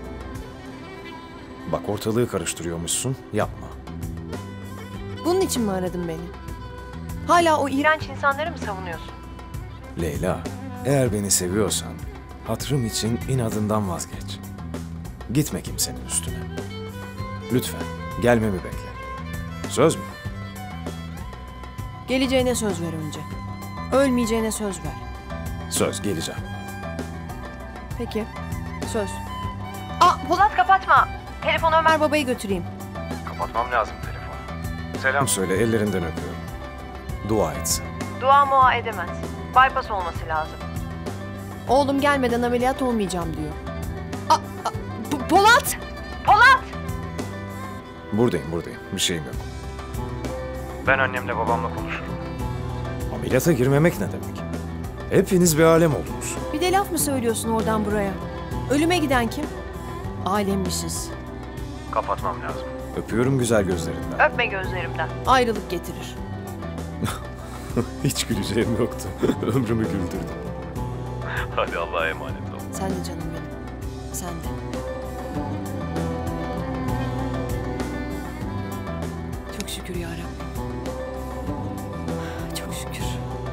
Bak ortalığı karıştırıyormuşsun. Yapma. Bunun için mi aradın beni? Hala o iğrenç insanları mı savunuyorsun? Leyla, eğer beni seviyorsan hatırım için inadından vazgeç. Gitme kimsenin üstüne. Lütfen gelmemi bekle. Söz mü? Geleceğine söz ver önce. Ölmeyeceğine söz ver. Söz, geleceğim. Peki. Söz. Aa Polat kapatma. Telefonu Ömer babayı götüreyim. Kapatmam lazım telefonu. Selam söyle, ellerinden öpüyorum. Dua etsin. Dua mua edemez. Bypass olması lazım. Oğlum gelmeden ameliyat olmayacağım diyor. Aa, aa, P- Polat! Polat! Buradayım, buradayım. Bir şeyim yok. Ben annemle babamla konuşurum. Ameliyata girmemek ne demek? Hepiniz bir alem oldunuz. Bir de laf mı söylüyorsun oradan buraya? Ölüme giden kim? Alemmişiz. Kapatmam lazım. Öpüyorum güzel gözlerinden. Öpme gözlerimden. Ayrılık getirir. Hiç güleceğim yoktu. Ömrümü güldürdün. Hadi Allah'a emanet ol. Sen de canım benim. Sen de. Çok şükür ya Rabbim. Çok şükür.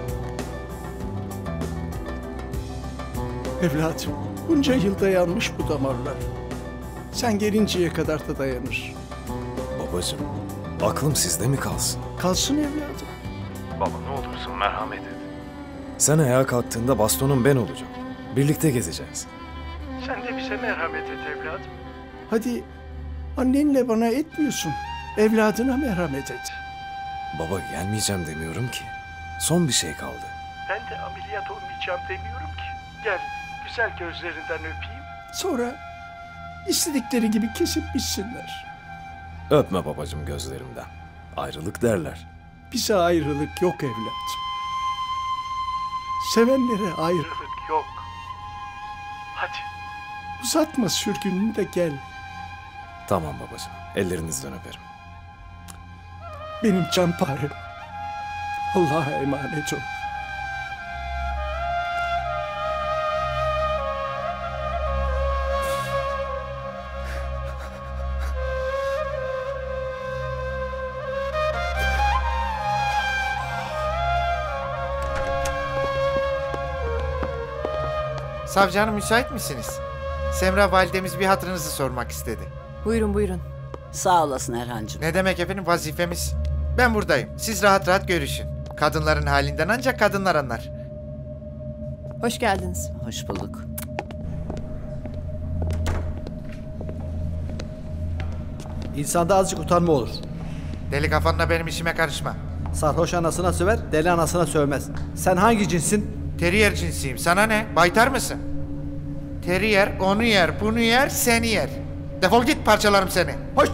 Evladım, bunca yıl dayanmış bu damarlar. Sen gelinceye kadar da dayanır. Babacığım, aklım sizde mi kalsın? Kalsın evladım. Baba ne olursun merhamet et. Sen ayağa kalktığında bastonum ben olacağım. Birlikte gezeceğiz. Sen de bize merhamet et evladım. Hadi annenle bana etmiyorsun. Evladına merhamet et. Baba gelmeyeceğim demiyorum ki. Son bir şey kaldı. Ben de ameliyat olmayacağım demiyorum ki. Gel güzel gözlerinden öpeyim. Sonra istedikleri gibi kesip bitsinler. Öpme babacığım gözlerimden. Ayrılık derler. Bize ayrılık yok evladım. Sevenlere ayrılık yok. Hadi uzatma sürgününü de gel. Tamam babacığım. Ellerinizden öperim. Benim canparem. Allah'a emanet ol. Savcı hanım müsait misiniz? Semra validemiz bir hatırınızı sormak istedi. Buyurun buyurun. Sağ olasın Erhancığım. Ne demek efendim, vazifemiz. Ben buradayım. Siz rahat rahat görüşün. Kadınların halinden ancak kadınlar anlar. Hoş geldiniz. Hoş bulduk. İnsanda azıcık utanma olur. Deli kafanla benim işime karışma. Sarhoş anasına söver, deli anasına sövmez. Sen hangi cinsin? Terrier cinsiyim. Sana ne? Baytar mısın? Terrier onu yer, bunu yer, seni yer. Defol git, parçalarım seni. Hoş.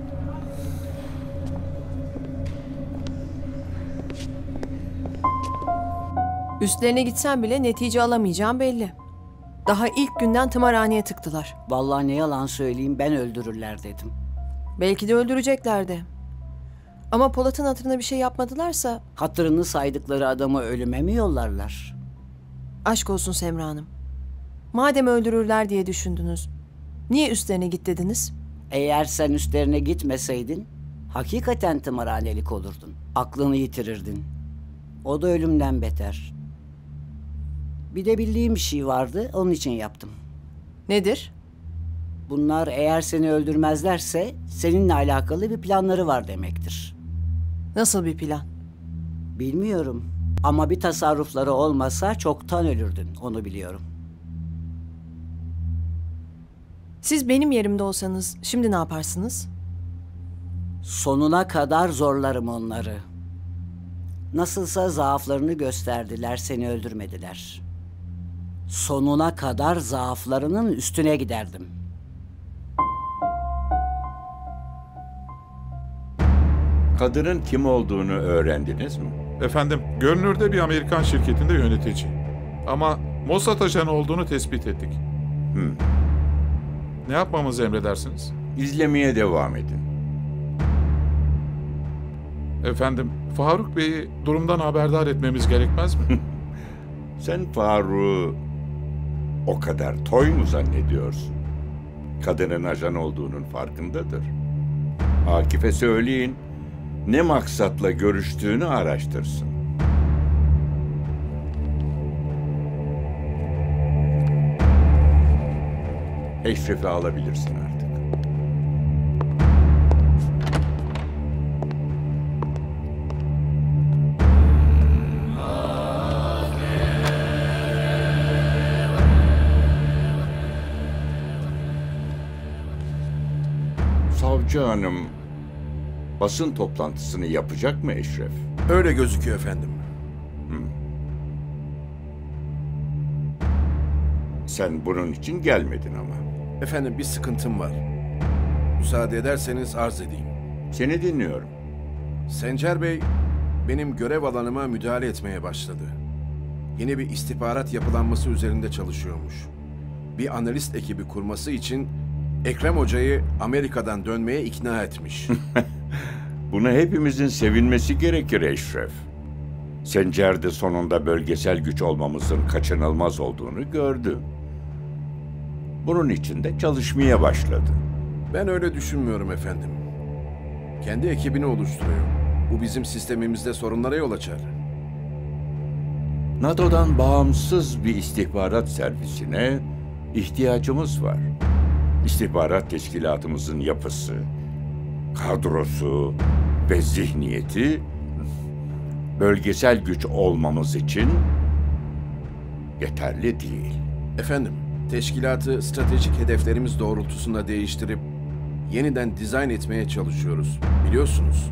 Üstlerine gitsen bile netice alamayacağım belli. Daha ilk günden tımarhaneye tıktılar. Vallahi ne yalan söyleyeyim, ben öldürürler dedim. Belki de öldüreceklerdi. Ama Polat'ın hatırına bir şey yapmadılarsa... Hatırını saydıkları adamı ölüme mi yollarlar? Aşk olsun Semra Hanım. Madem öldürürler diye düşündünüz, niye üstlerine git dediniz? Eğer sen üstlerine gitmeseydin, hakikaten tımarhanelik olurdun. Aklını yitirirdin. O da ölümden beter. Bir de bildiğim bir şey vardı, onun için yaptım. Nedir? Bunlar eğer seni öldürmezlerse seninle alakalı bir planları var demektir. Nasıl bir plan? Bilmiyorum. Ama bir tasarrufları olmasa çoktan ölürdün, onu biliyorum. Siz benim yerimde olsanız şimdi ne yaparsınız? Sonuna kadar zorlarım onları. Nasılsa zaaflarını gösterdiler, seni öldürmediler. Sonuna kadar zaaflarının üstüne giderdim. Kadının kim olduğunu öğrendiniz mi? Efendim, görünürde bir Amerikan şirketinde yönetici. Ama Mossad ajanı olduğunu tespit ettik. Hmm. Ne yapmamızı emredersiniz? İzlemeye devam edin. Efendim, Faruk Bey'i durumdan haberdar etmemiz gerekmez mi? Sen Faruk'u o kadar toy mu zannediyorsun? Kadının ajan olduğunun farkındadır. Akif'e söyleyin, ne maksatla görüştüğünü araştırsın. Eşref'i alabilirsin artık. Savcı hanım, basın toplantısını yapacak mı Eşref? Öyle gözüküyor efendim. Hmm. Sen bunun için gelmedin ama. Efendim bir sıkıntım var. Müsaade ederseniz arz edeyim. Seni dinliyorum. Sencer Bey benim görev alanıma müdahale etmeye başladı. Yeni bir istihbarat yapılanması üzerinde çalışıyormuş. Bir analist ekibi kurması için Ekrem Hoca'yı Amerika'dan dönmeye ikna etmiş. Buna hepimizin sevinmesi gerekir Eşref. Sencer de sonunda bölgesel güç olmamızın kaçınılmaz olduğunu gördü. Bunun için de çalışmaya başladı. Ben öyle düşünmüyorum efendim. Kendi ekibini oluşturuyor. Bu bizim sistemimizde sorunlara yol açar. NATO'dan bağımsız bir istihbarat servisine ihtiyacımız var. İstihbarat teşkilatımızın yapısı, kadrosu ve zihniyeti bölgesel güç olmamız için yeterli değil. Efendim, teşkilatı stratejik hedeflerimiz doğrultusunda değiştirip yeniden dizayn etmeye çalışıyoruz. Biliyorsunuz.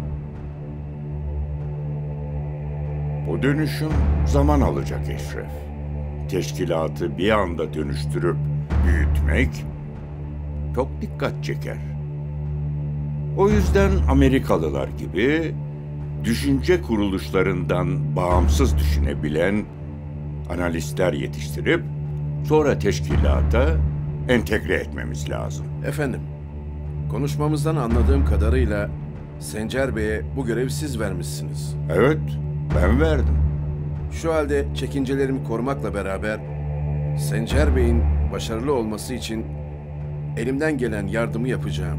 Bu dönüşüm zaman alacak Eşref. Teşkilatı bir anda dönüştürüp büyütmek çok dikkat çeker. O yüzden Amerikalılar gibi düşünce kuruluşlarından bağımsız düşünebilen analistler yetiştirip sonra teşkilata entegre etmemiz lazım. Efendim, konuşmamızdan anladığım kadarıyla Sencer Bey'e bu görevi siz vermişsiniz. Evet, ben verdim. Şu halde çekincelerimi korumakla beraber Sencer Bey'in başarılı olması için elimden gelen yardımı yapacağım.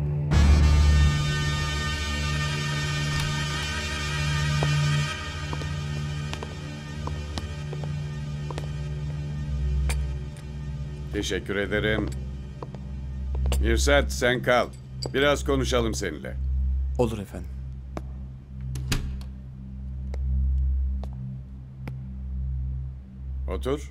Teşekkür ederim. Mirsat sen kal. Biraz konuşalım seninle. Olur efendim. Otur.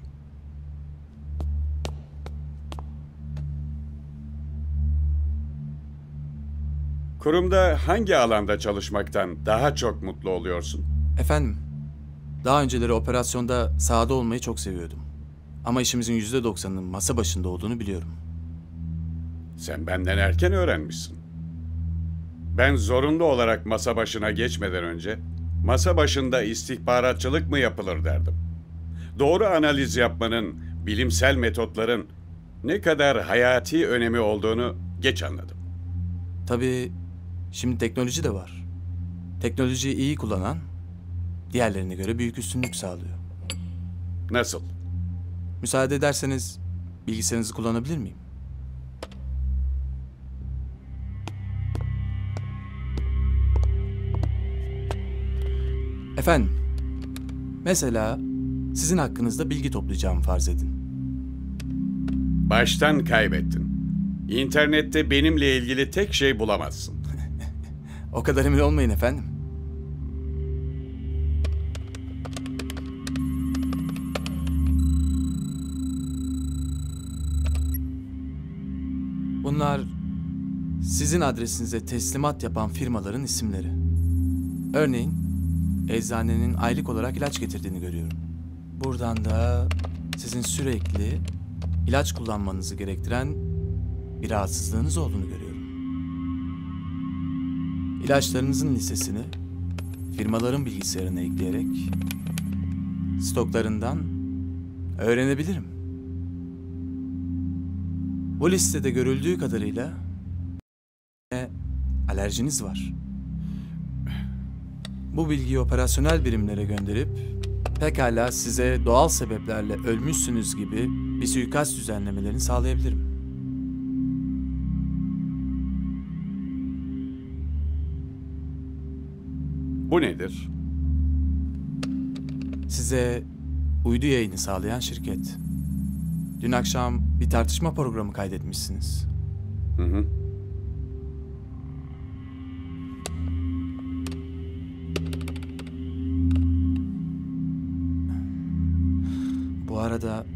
Kurumda hangi alanda çalışmaktan daha çok mutlu oluyorsun? Efendim, daha önceleri operasyonda sahada olmayı çok seviyordum. Ama işimizin yüzde doksanının masa başında olduğunu biliyorum. Sen benden erken öğrenmişsin. Ben zorunlu olarak masa başına geçmeden önce masa başında istihbaratçılık mı yapılır derdim. Doğru analiz yapmanın, bilimsel metotların ne kadar hayati önemi olduğunu geç anladım. Tabii şimdi teknoloji de var. Teknolojiyi iyi kullanan diğerlerine göre büyük üstünlük sağlıyor. Nasıl? Müsaade ederseniz bilgisayarınızı kullanabilir miyim? Efendim, mesela sizin hakkınızda bilgi toplayacağımı farz edin. Baştan kaybettin. İnternette benimle ilgili tek şey bulamazsın. O kadar emin olmayın efendim. Bunlar sizin adresinize teslimat yapan firmaların isimleri. Örneğin eczanenin aylık olarak ilaç getirdiğini görüyorum. Buradan da sizin sürekli ilaç kullanmanızı gerektiren bir rahatsızlığınız olduğunu görüyorum. İlaçlarınızın listesini firmaların bilgisayarına ekleyerek stoklarından öğrenebilirim. Bu listede görüldüğü kadarıyla alerjiniz var. Bu bilgiyi operasyonel birimlere gönderip pekala size doğal sebeplerle ölmüşsünüz gibi bir suikast düzenlemelerini sağlayabilirim. Bu nedir? Size uydu yayını sağlayan şirket. Dün akşam bir tartışma programı kaydetmişsiniz. Hı hı. Bu arada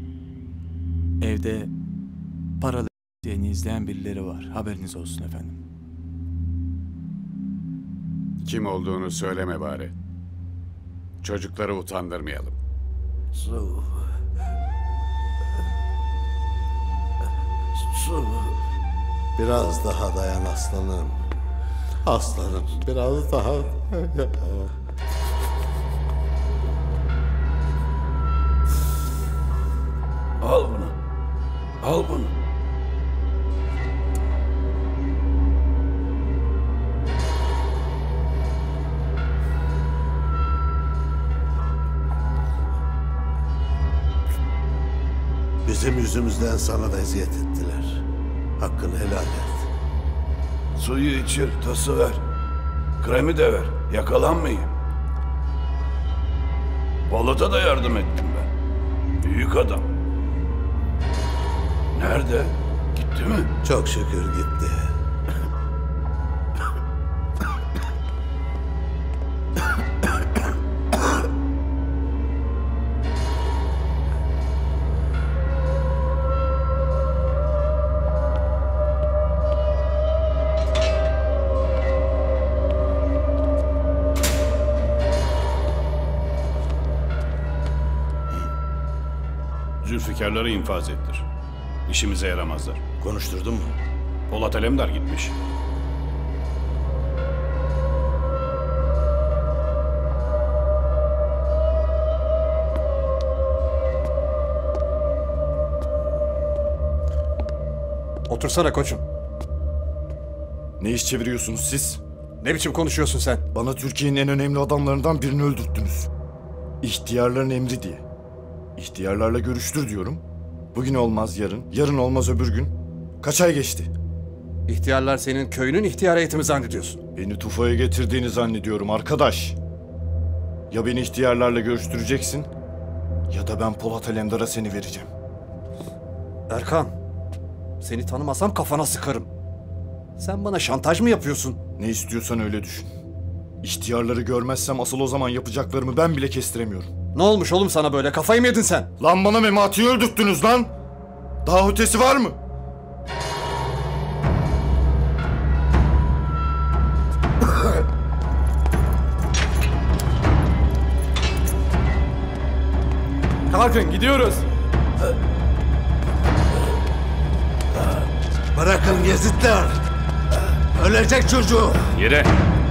evde paralı yayını izleyen birileri var. Haberiniz olsun efendim. Kim olduğunu söyleme bari. Çocukları utandırmayalım. Su. Su. Biraz daha dayan aslanım. Aslanım biraz daha. Al bunu. Al bunu. Bizim yüzümüzden sana da eziyet ettiler. Hakkını helal et. Suyu içir, tası ver. Kremi de ver. Yakalanmayayım. Polat'a da yardım ettim ben. Büyük adam. Nerede? Gitti mi? Çok şükür gitti. Zülfikarları infaz ettir. İşimize yaramazlar. Konuşturdun mu? Polat Alemdar gitmiş. Otursana koçum. Ne iş çeviriyorsunuz siz? Ne biçim konuşuyorsun sen? Bana Türkiye'nin en önemli adamlarından birini öldürttünüz. İhtiyarların emri diye. İhtiyarlarla görüştür diyorum. Bugün olmaz yarın, yarın olmaz öbür gün. Kaç ay geçti? İhtiyarlar senin köyünün ihtiyar heyeti zannediyorsun? Beni Tufa'ya getirdiğini zannediyorum arkadaş. Ya beni ihtiyarlarla görüştüreceksin ya da ben Polat Alemdar'a seni vereceğim. Erkan, seni tanımasam kafana sıkarım. Sen bana şantaj mı yapıyorsun? Ne istiyorsan öyle düşün. İhtiyarları görmezsem asıl o zaman yapacaklarımı ben bile kestiremiyorum. Ne olmuş oğlum sana böyle? Kafayı mı yedin sen? Lan bana Memati'yi öldürttünüz lan! Daha ötesi var mı? Kalkın gidiyoruz. Bırakın Yezidler. Ölecek çocuğu. Yere.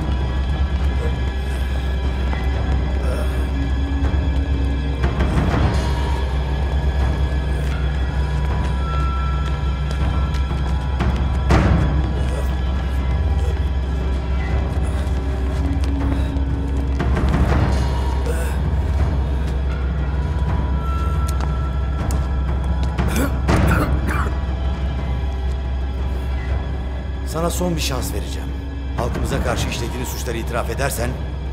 Sana son bir şans vereceğim. Halkımıza karşı işlediğini suçları itiraf edersen...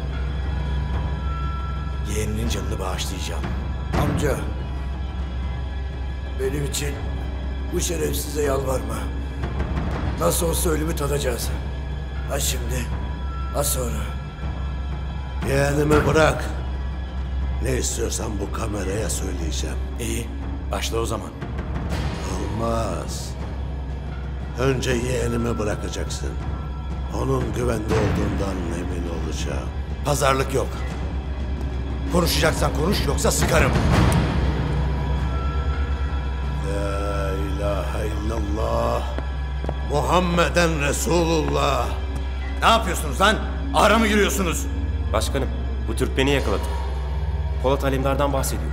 yeğeninin canını bağışlayacağım. Amca. Benim için bu şerefsize yalvarma. Nasıl olsa ölümü tadacağız. Ha şimdi, ha sonra. Yeğenimi bırak. Ne istiyorsan bu kameraya söyleyeceğim. İyi, başla o zaman. Olmaz. Önce yeğenimi bırakacaksın. Onun güvende olduğundan emin olacağım. Pazarlık yok. Konuşacaksan konuş, yoksa sıkarım. La ilahe illallah. Muhammeden Resulullah. Ne yapıyorsunuz lan? Ahıra mı giriyorsunuz? Başkanım, bu Türk beni yakaladı. Polat Alemdar'dan bahsediyor.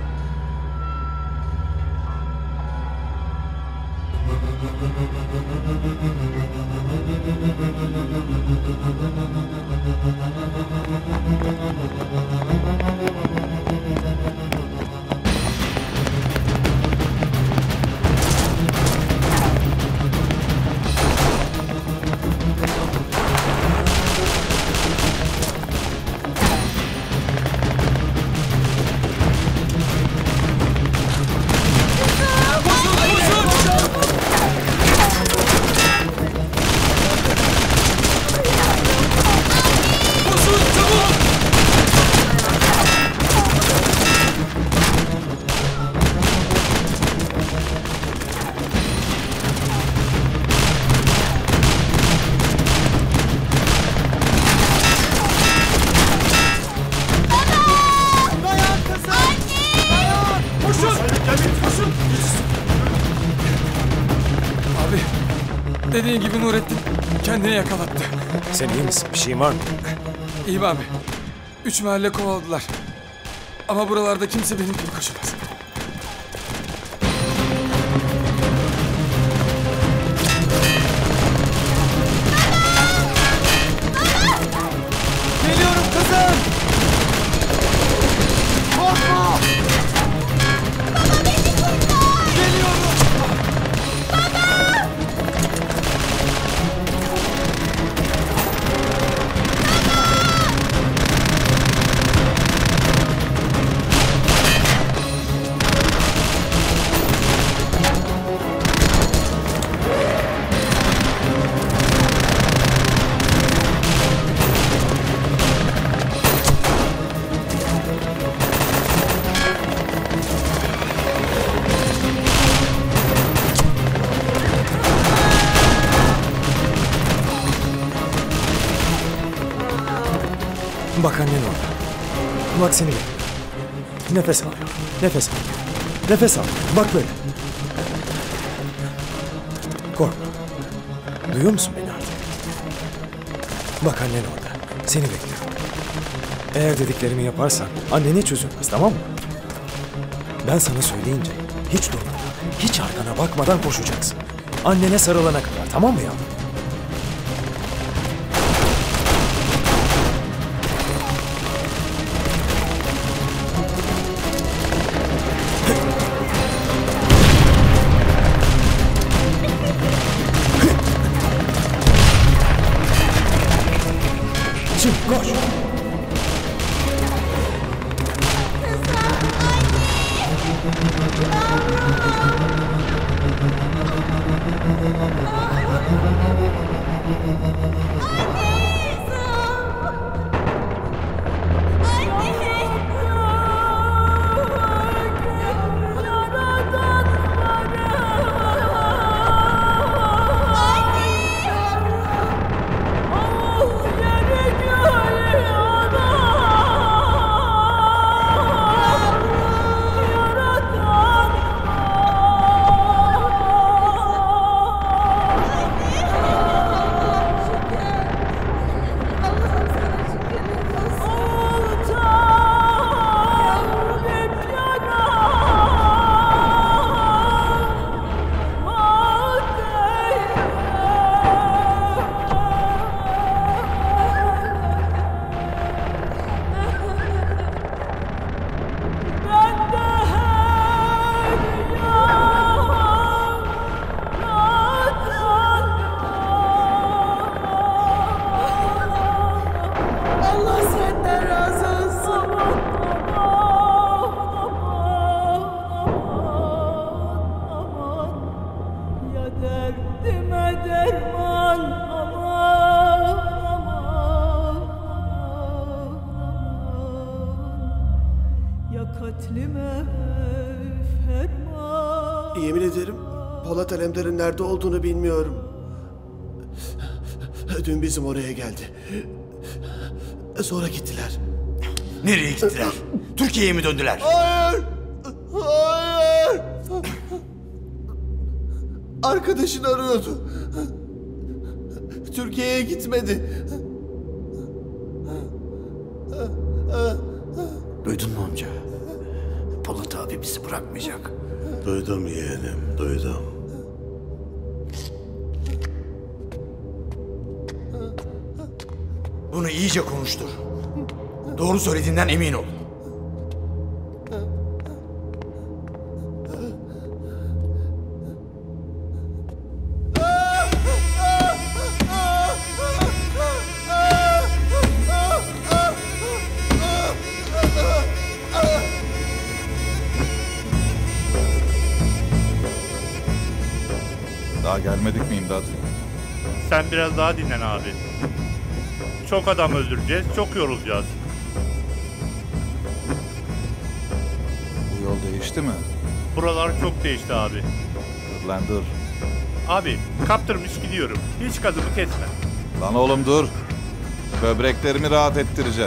Dediğin gibi Nurettin kendini yakalattı. Sen iyi misin? Bir şeyin var mı? İyiyim abi. Üç mahalle kovaladılar. Ama buralarda kimse benim gibi koşamaz. Geliyorum kızım. Korkma. Baba beni kurtar. Geliyorum. Bak annen orada. Bak seni bekliyor. Nefes al. Nefes al. Nefes al. Bak böyle. Korkma. Duyuyor musun beni artık? Bak annen orada. Seni bekliyor. Eğer dediklerimi yaparsan annene çözülmez, tamam mı? Ben sana söyleyince hiç durmadan, hiç arkana bakmadan koşacaksın. Annene sarılana kadar, tamam mı yavrum? Şimdi koş. Yemin ederim Polat Alemdar'ın nerede olduğunu bilmiyorum. Dün bizim oraya geldi. Sonra gittiler. Nereye gittiler? Türkiye'ye mi döndüler? Hayır! Hayır! Arkadaşını arıyordu. Türkiye'ye gitmedi. Duydun mu amca? Polat abi bizi bırakmayacak. Duydum yeğenim, duydum. Bunu iyice konuştur. Doğru söylediğinden emin ol. Daha gelmedik mi İmdat? Sen biraz daha dinlen abi. Çok adam öldüreceğiz, çok yorulacağız. Bu yol değişti mi? Buralar çok değişti abi. Dur lan dur. Abi kaptırmış gidiyorum. Hiç gazımı kesme. Lan oğlum dur. Böbreklerimi rahat ettireceğim.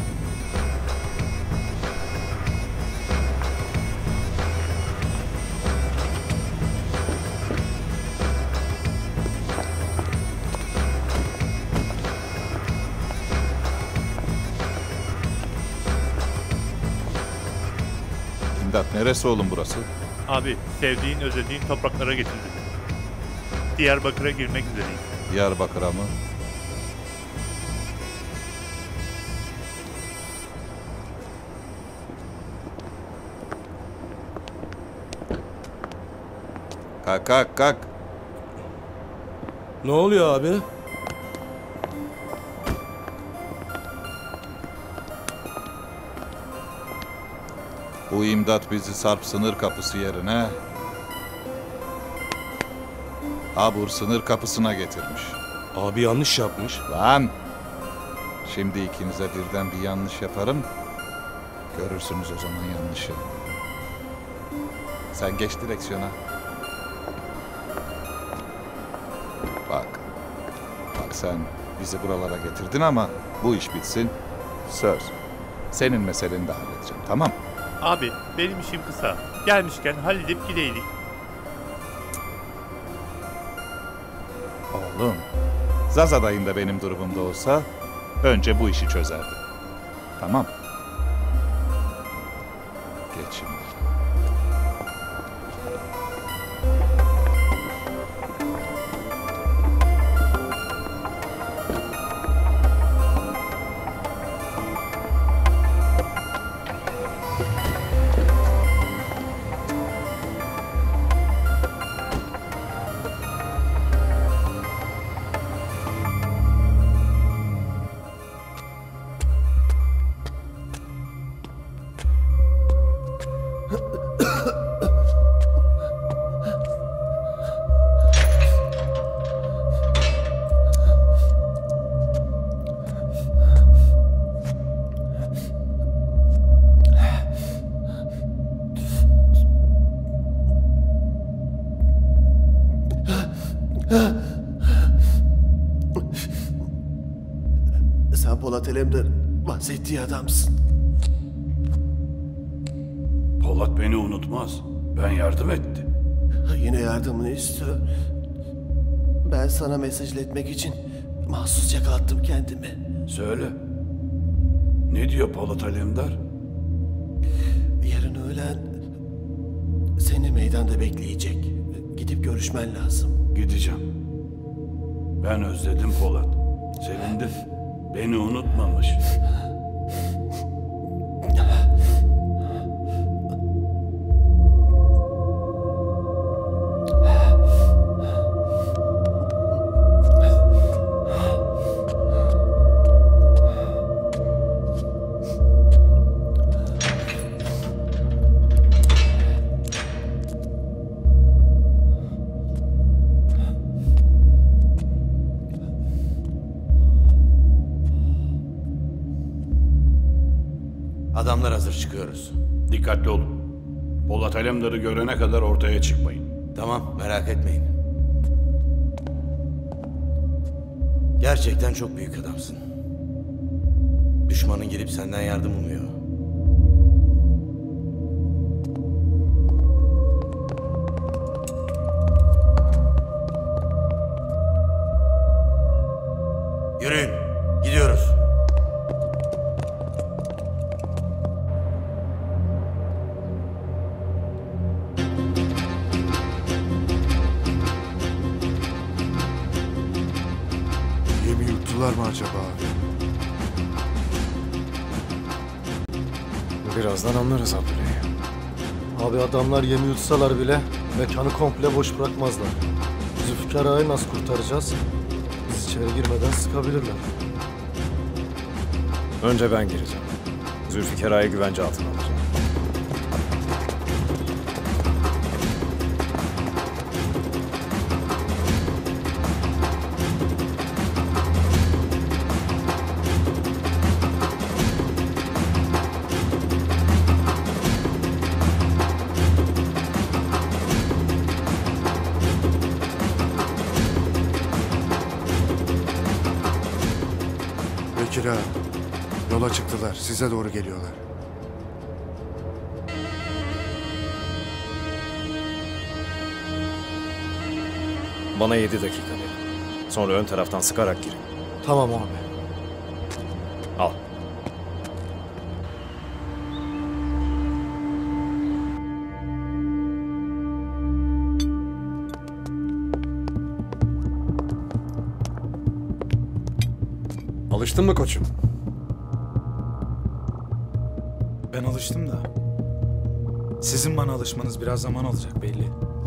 İmdat, neresi oğlum burası? Abi sevdiğin, özlediğin topraklara getirdim. Diyarbakır'a girmek üzereyim. Diyarbakır'a mı? Kalk kalk kalk. Ne oluyor abi? Bu imdat bizi Sarp sınır kapısı yerine Abur sınır kapısına getirmiş. Abi yanlış yapmış. Lan! Şimdi ikinize birden bir yanlış yaparım. Görürsünüz o zaman yanlışı. Sen geç direksiyona. Bak. Bak sen bizi buralara getirdin ama bu iş bitsin. Söz. Senin meseleni de halledeceğim, tamam mı? Abi benim işim kısa. Gelmişken halledip gideydik. Oğlum, Zaza dayın da benim durumumda olsa önce bu işi çözerdi. Tamam. Geç şimdi. Sen Polat Alemdar'ın bahsettiği adamsın. Polat beni unutmaz. Ben yardım etti. Yine yardımını istiyor. Ben sana mesaj iletmek için mahsus yakalattım kendimi. Söyle. Ne diyor Polat Alemdar? Yarın öğlen seni meydanda bekleyecek. Gidip görüşmen lazım. Gideceğim. Ben özledim Polat. Sevindim. Beni unutmamış. Adamlar hazır, çıkıyoruz. Dikkatli olun. Polat Alemdar'ı görene kadar ortaya çıkmayın. Tamam, merak etmeyin. Gerçekten çok büyük adamsın. Düşmanın gelip senden yardım umuyor. Yürüyün, gidiyoruz. Yemi yuttular mı acaba abi? Birazdan anlarız Abdüley. Abi adamlar yemi yutsalar bile mekanı komple boş bırakmazlar. Zülfikar Ağa'yı nasıl kurtaracağız? Biz içeri girmeden sıkabilirler. Önce ben gireceğim. Zülfikar Ağa'yı güvence altına alacağım. Bekir ağa, yola çıktılar. Size doğru geliyorlar. Bana yedi dakika verin. Sonra ön taraftan sıkarak girin. Tamam abi. Al. Alıştın mı koçum? Ben alıştım da. Sizin bana alışmanız biraz zaman alacak belli.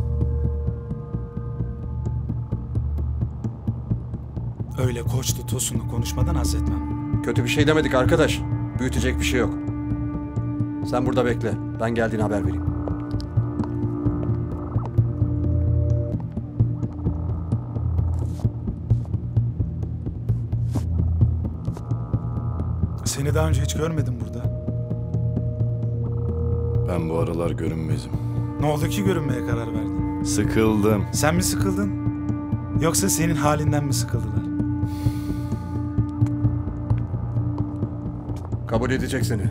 Öyle koçlu tosunlu konuşmadan haz etmem. Kötü bir şey demedik arkadaş. Büyütecek bir şey yok. Sen burada bekle. Ben geldiğini haber vereyim. Seni daha önce hiç görmedim burada. Ben bu aralar görünmezim. Ne oldu ki görünmeye karar verdin? Sıkıldım. Sen mi sıkıldın? Yoksa senin halinden mi sıkıldılar? Kabul edecek seni.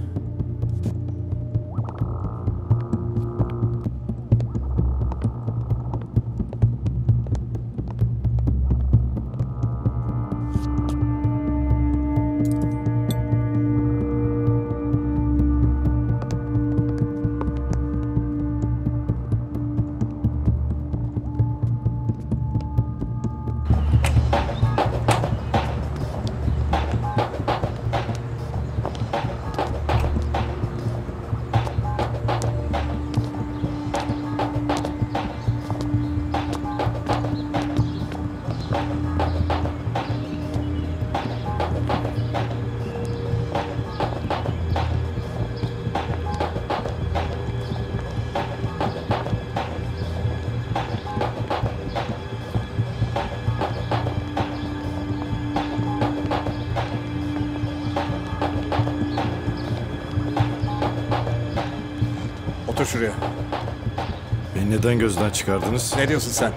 Otur şuraya. Beni neden gözden çıkardınız? Ne diyorsun sen?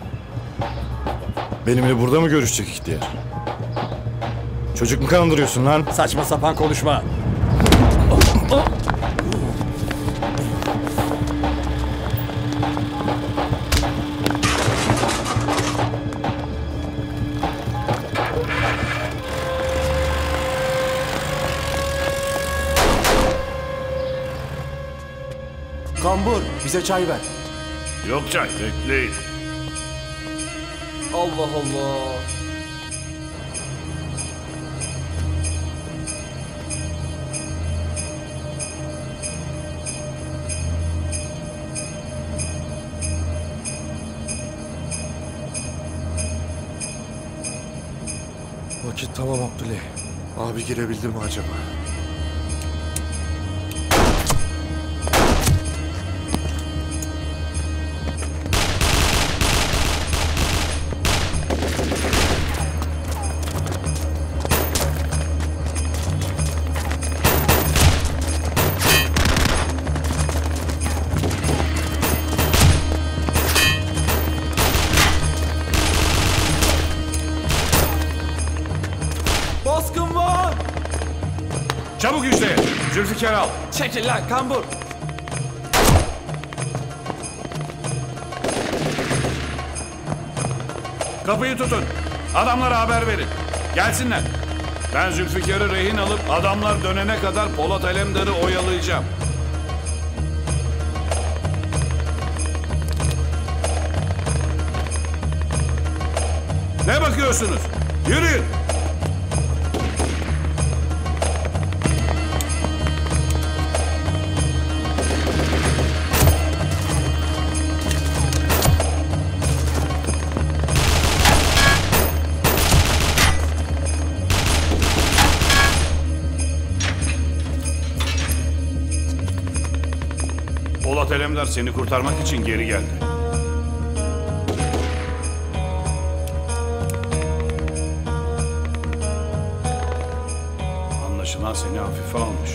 Benimle burada mı görüşecek ihtiyar? Çocuk mu kandırıyorsun lan? Saçma sapan konuşma. Kambur, bize çay ver. Yok çay, bekleyin. Allah Allah. Vakit tamam Abdüley. Abi girebildi mi acaba? Baskın var. Çabuk işte. Zülfikar al. Çekil lan kambur. Kapıyı tutun. Adamlara haber verin. Gelsinler. Ben Zülfikar'ı rehin alıp adamlar dönene kadar Polat Alemdar'ı oyalayacağım. Ne bakıyorsunuz? Yürüyün. Polat Alemdar seni kurtarmak için geri geldi. Anlaşılan seni hafife almış.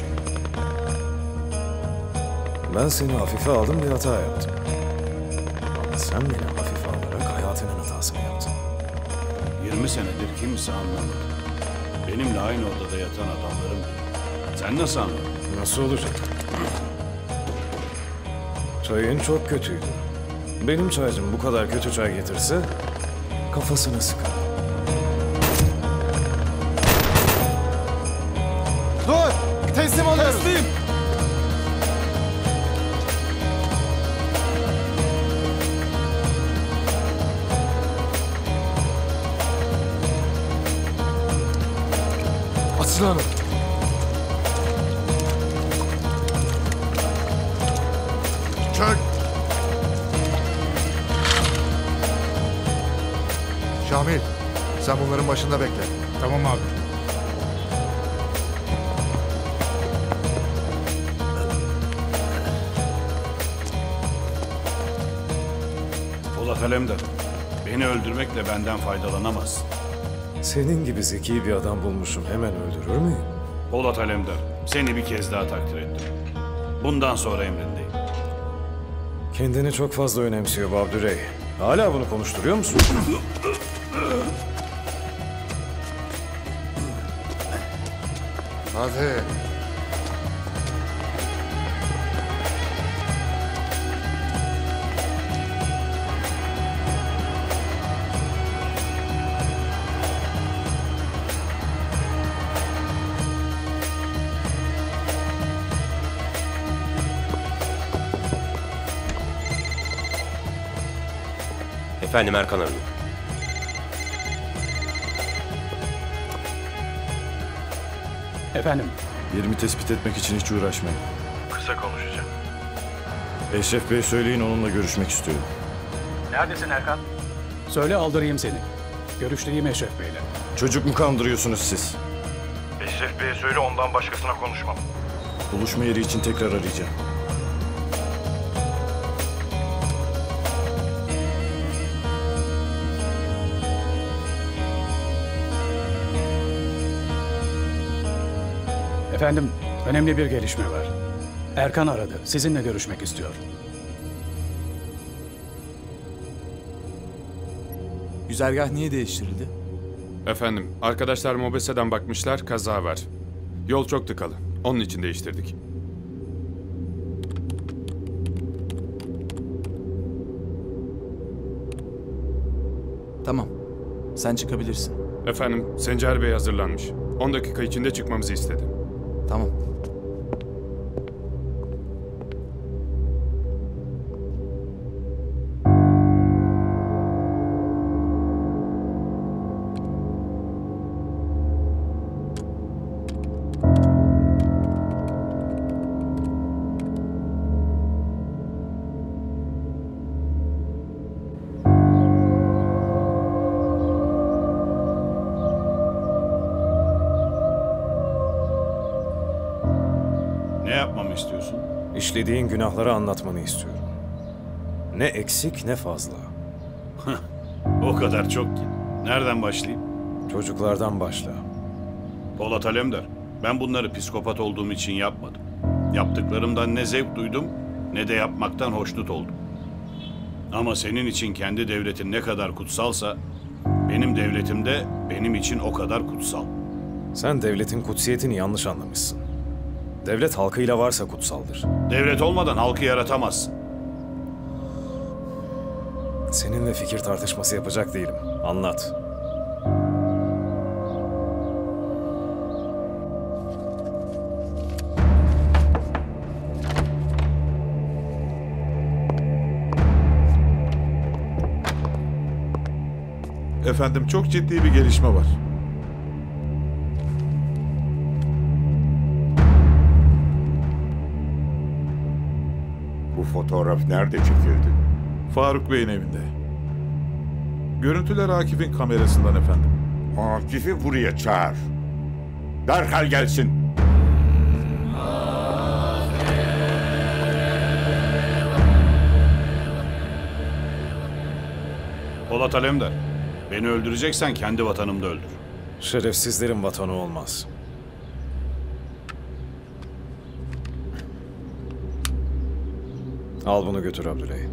Ben seni hafife aldım, bir hata yaptım. Ama sen beni hafife alarak hayatının hatasını yaptın. yirmi senedir kimse anlamadı. Benimle aynı odada yatan adamlarım. Sen nasıl anladın? Nasıl olacak? Çayın çok kötüydü. Benim çaycım bu kadar kötü çay getirse kafasına sıkar. Dur! Teslim oluyoruz. Teslim! Aslanım. Çök! Şamil, sen bunların başında bekle. Tamam abi. Polat Alemdar, beni öldürmekle benden faydalanamazsın. Senin gibi zeki bir adam bulmuşum, hemen öldürür müyüm? Polat Alemdar, seni bir kez daha takdir ettim. Bundan sonra emrindeyim. Kendini çok fazla önemsiyor Babdürey. Hala bunu konuşturuyor musun? Hadi, Efendim Erkan arıyor. Efendim? Yerimi tespit etmek için hiç uğraşmayın. Kısa konuşacağım. Eşref Bey söyleyin, onunla görüşmek istiyorum. Neredesin Erkan? Söyle aldırayım seni. Görüştüreyim Eşref Bey'le. Çocuk mu kandırıyorsunuz siz? Eşref Bey'e söyle ondan başkasına konuşmam. Buluşma yeri için tekrar arayacağım. Efendim, önemli bir gelişme var. Erkan aradı. Sizinle görüşmek istiyor. Güzergah niye değiştirildi? Efendim, arkadaşlar Mobese'den bakmışlar, kaza var. Yol çok tıkalı. Onun için değiştirdik. Tamam. Sen çıkabilirsin. Efendim, Sencer Bey hazırlanmış. on dakika içinde çıkmamızı istedi. Tamam. Ne yapmamı istiyorsun? İşlediğin günahları anlatmanı istiyorum. Ne eksik ne fazla. O kadar çok ki. Nereden başlayayım? Çocuklardan başla. Polat Alemdar, ben bunları psikopat olduğum için yapmadım. Yaptıklarımdan ne zevk duydum ne de yapmaktan hoşnut oldum. Ama senin için kendi devletin ne kadar kutsalsa, benim devletim de benim için o kadar kutsal. Sen devletin kutsiyetini yanlış anlamışsın. Devlet halkıyla varsa kutsaldır. Devlet olmadan halkı yaratamazsın. Seninle fikir tartışması yapacak değilim. Anlat. Efendim, çok ciddi bir gelişme var. Bu fotoğraf nerede çekildi? Faruk Bey'in evinde. Görüntüler Akif'in kamerasından efendim. Akif'i buraya çağır. Derhal gelsin. Polat Alemdar, beni öldüreceksen kendi vatanımda öldür. Şerefsizlerin vatanı olmaz. Al bunu götür Abdüley.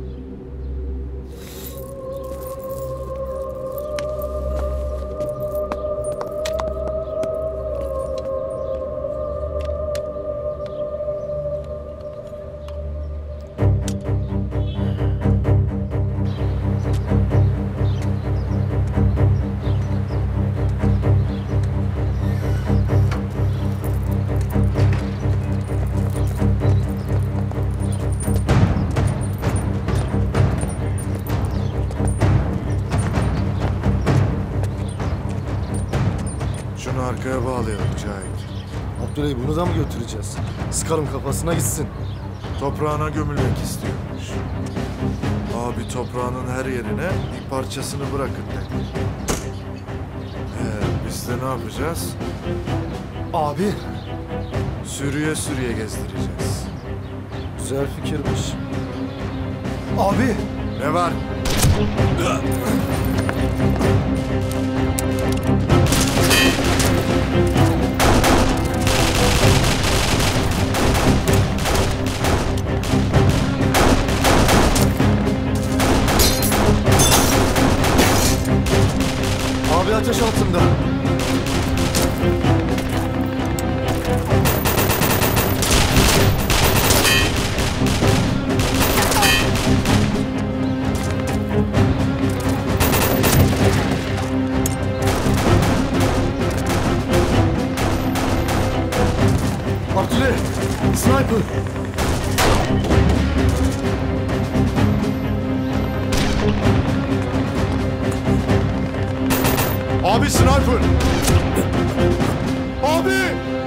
Şunu arkaya bağlayalım Cahit. Abdüley, bunu da mı götüreceğiz? Sıkarım kafasına gitsin. Toprağına gömülmek istiyormuş. Abi toprağının her yerine bir parçasını bırakın dedi. Ee, biz de ne yapacağız? Abi. Sürüye sürüye gezdireceğiz. Güzel fikirmiş. Abi. Ne var? Abi ateş altında. Abdüley, sniper. Abi sniper! Abi!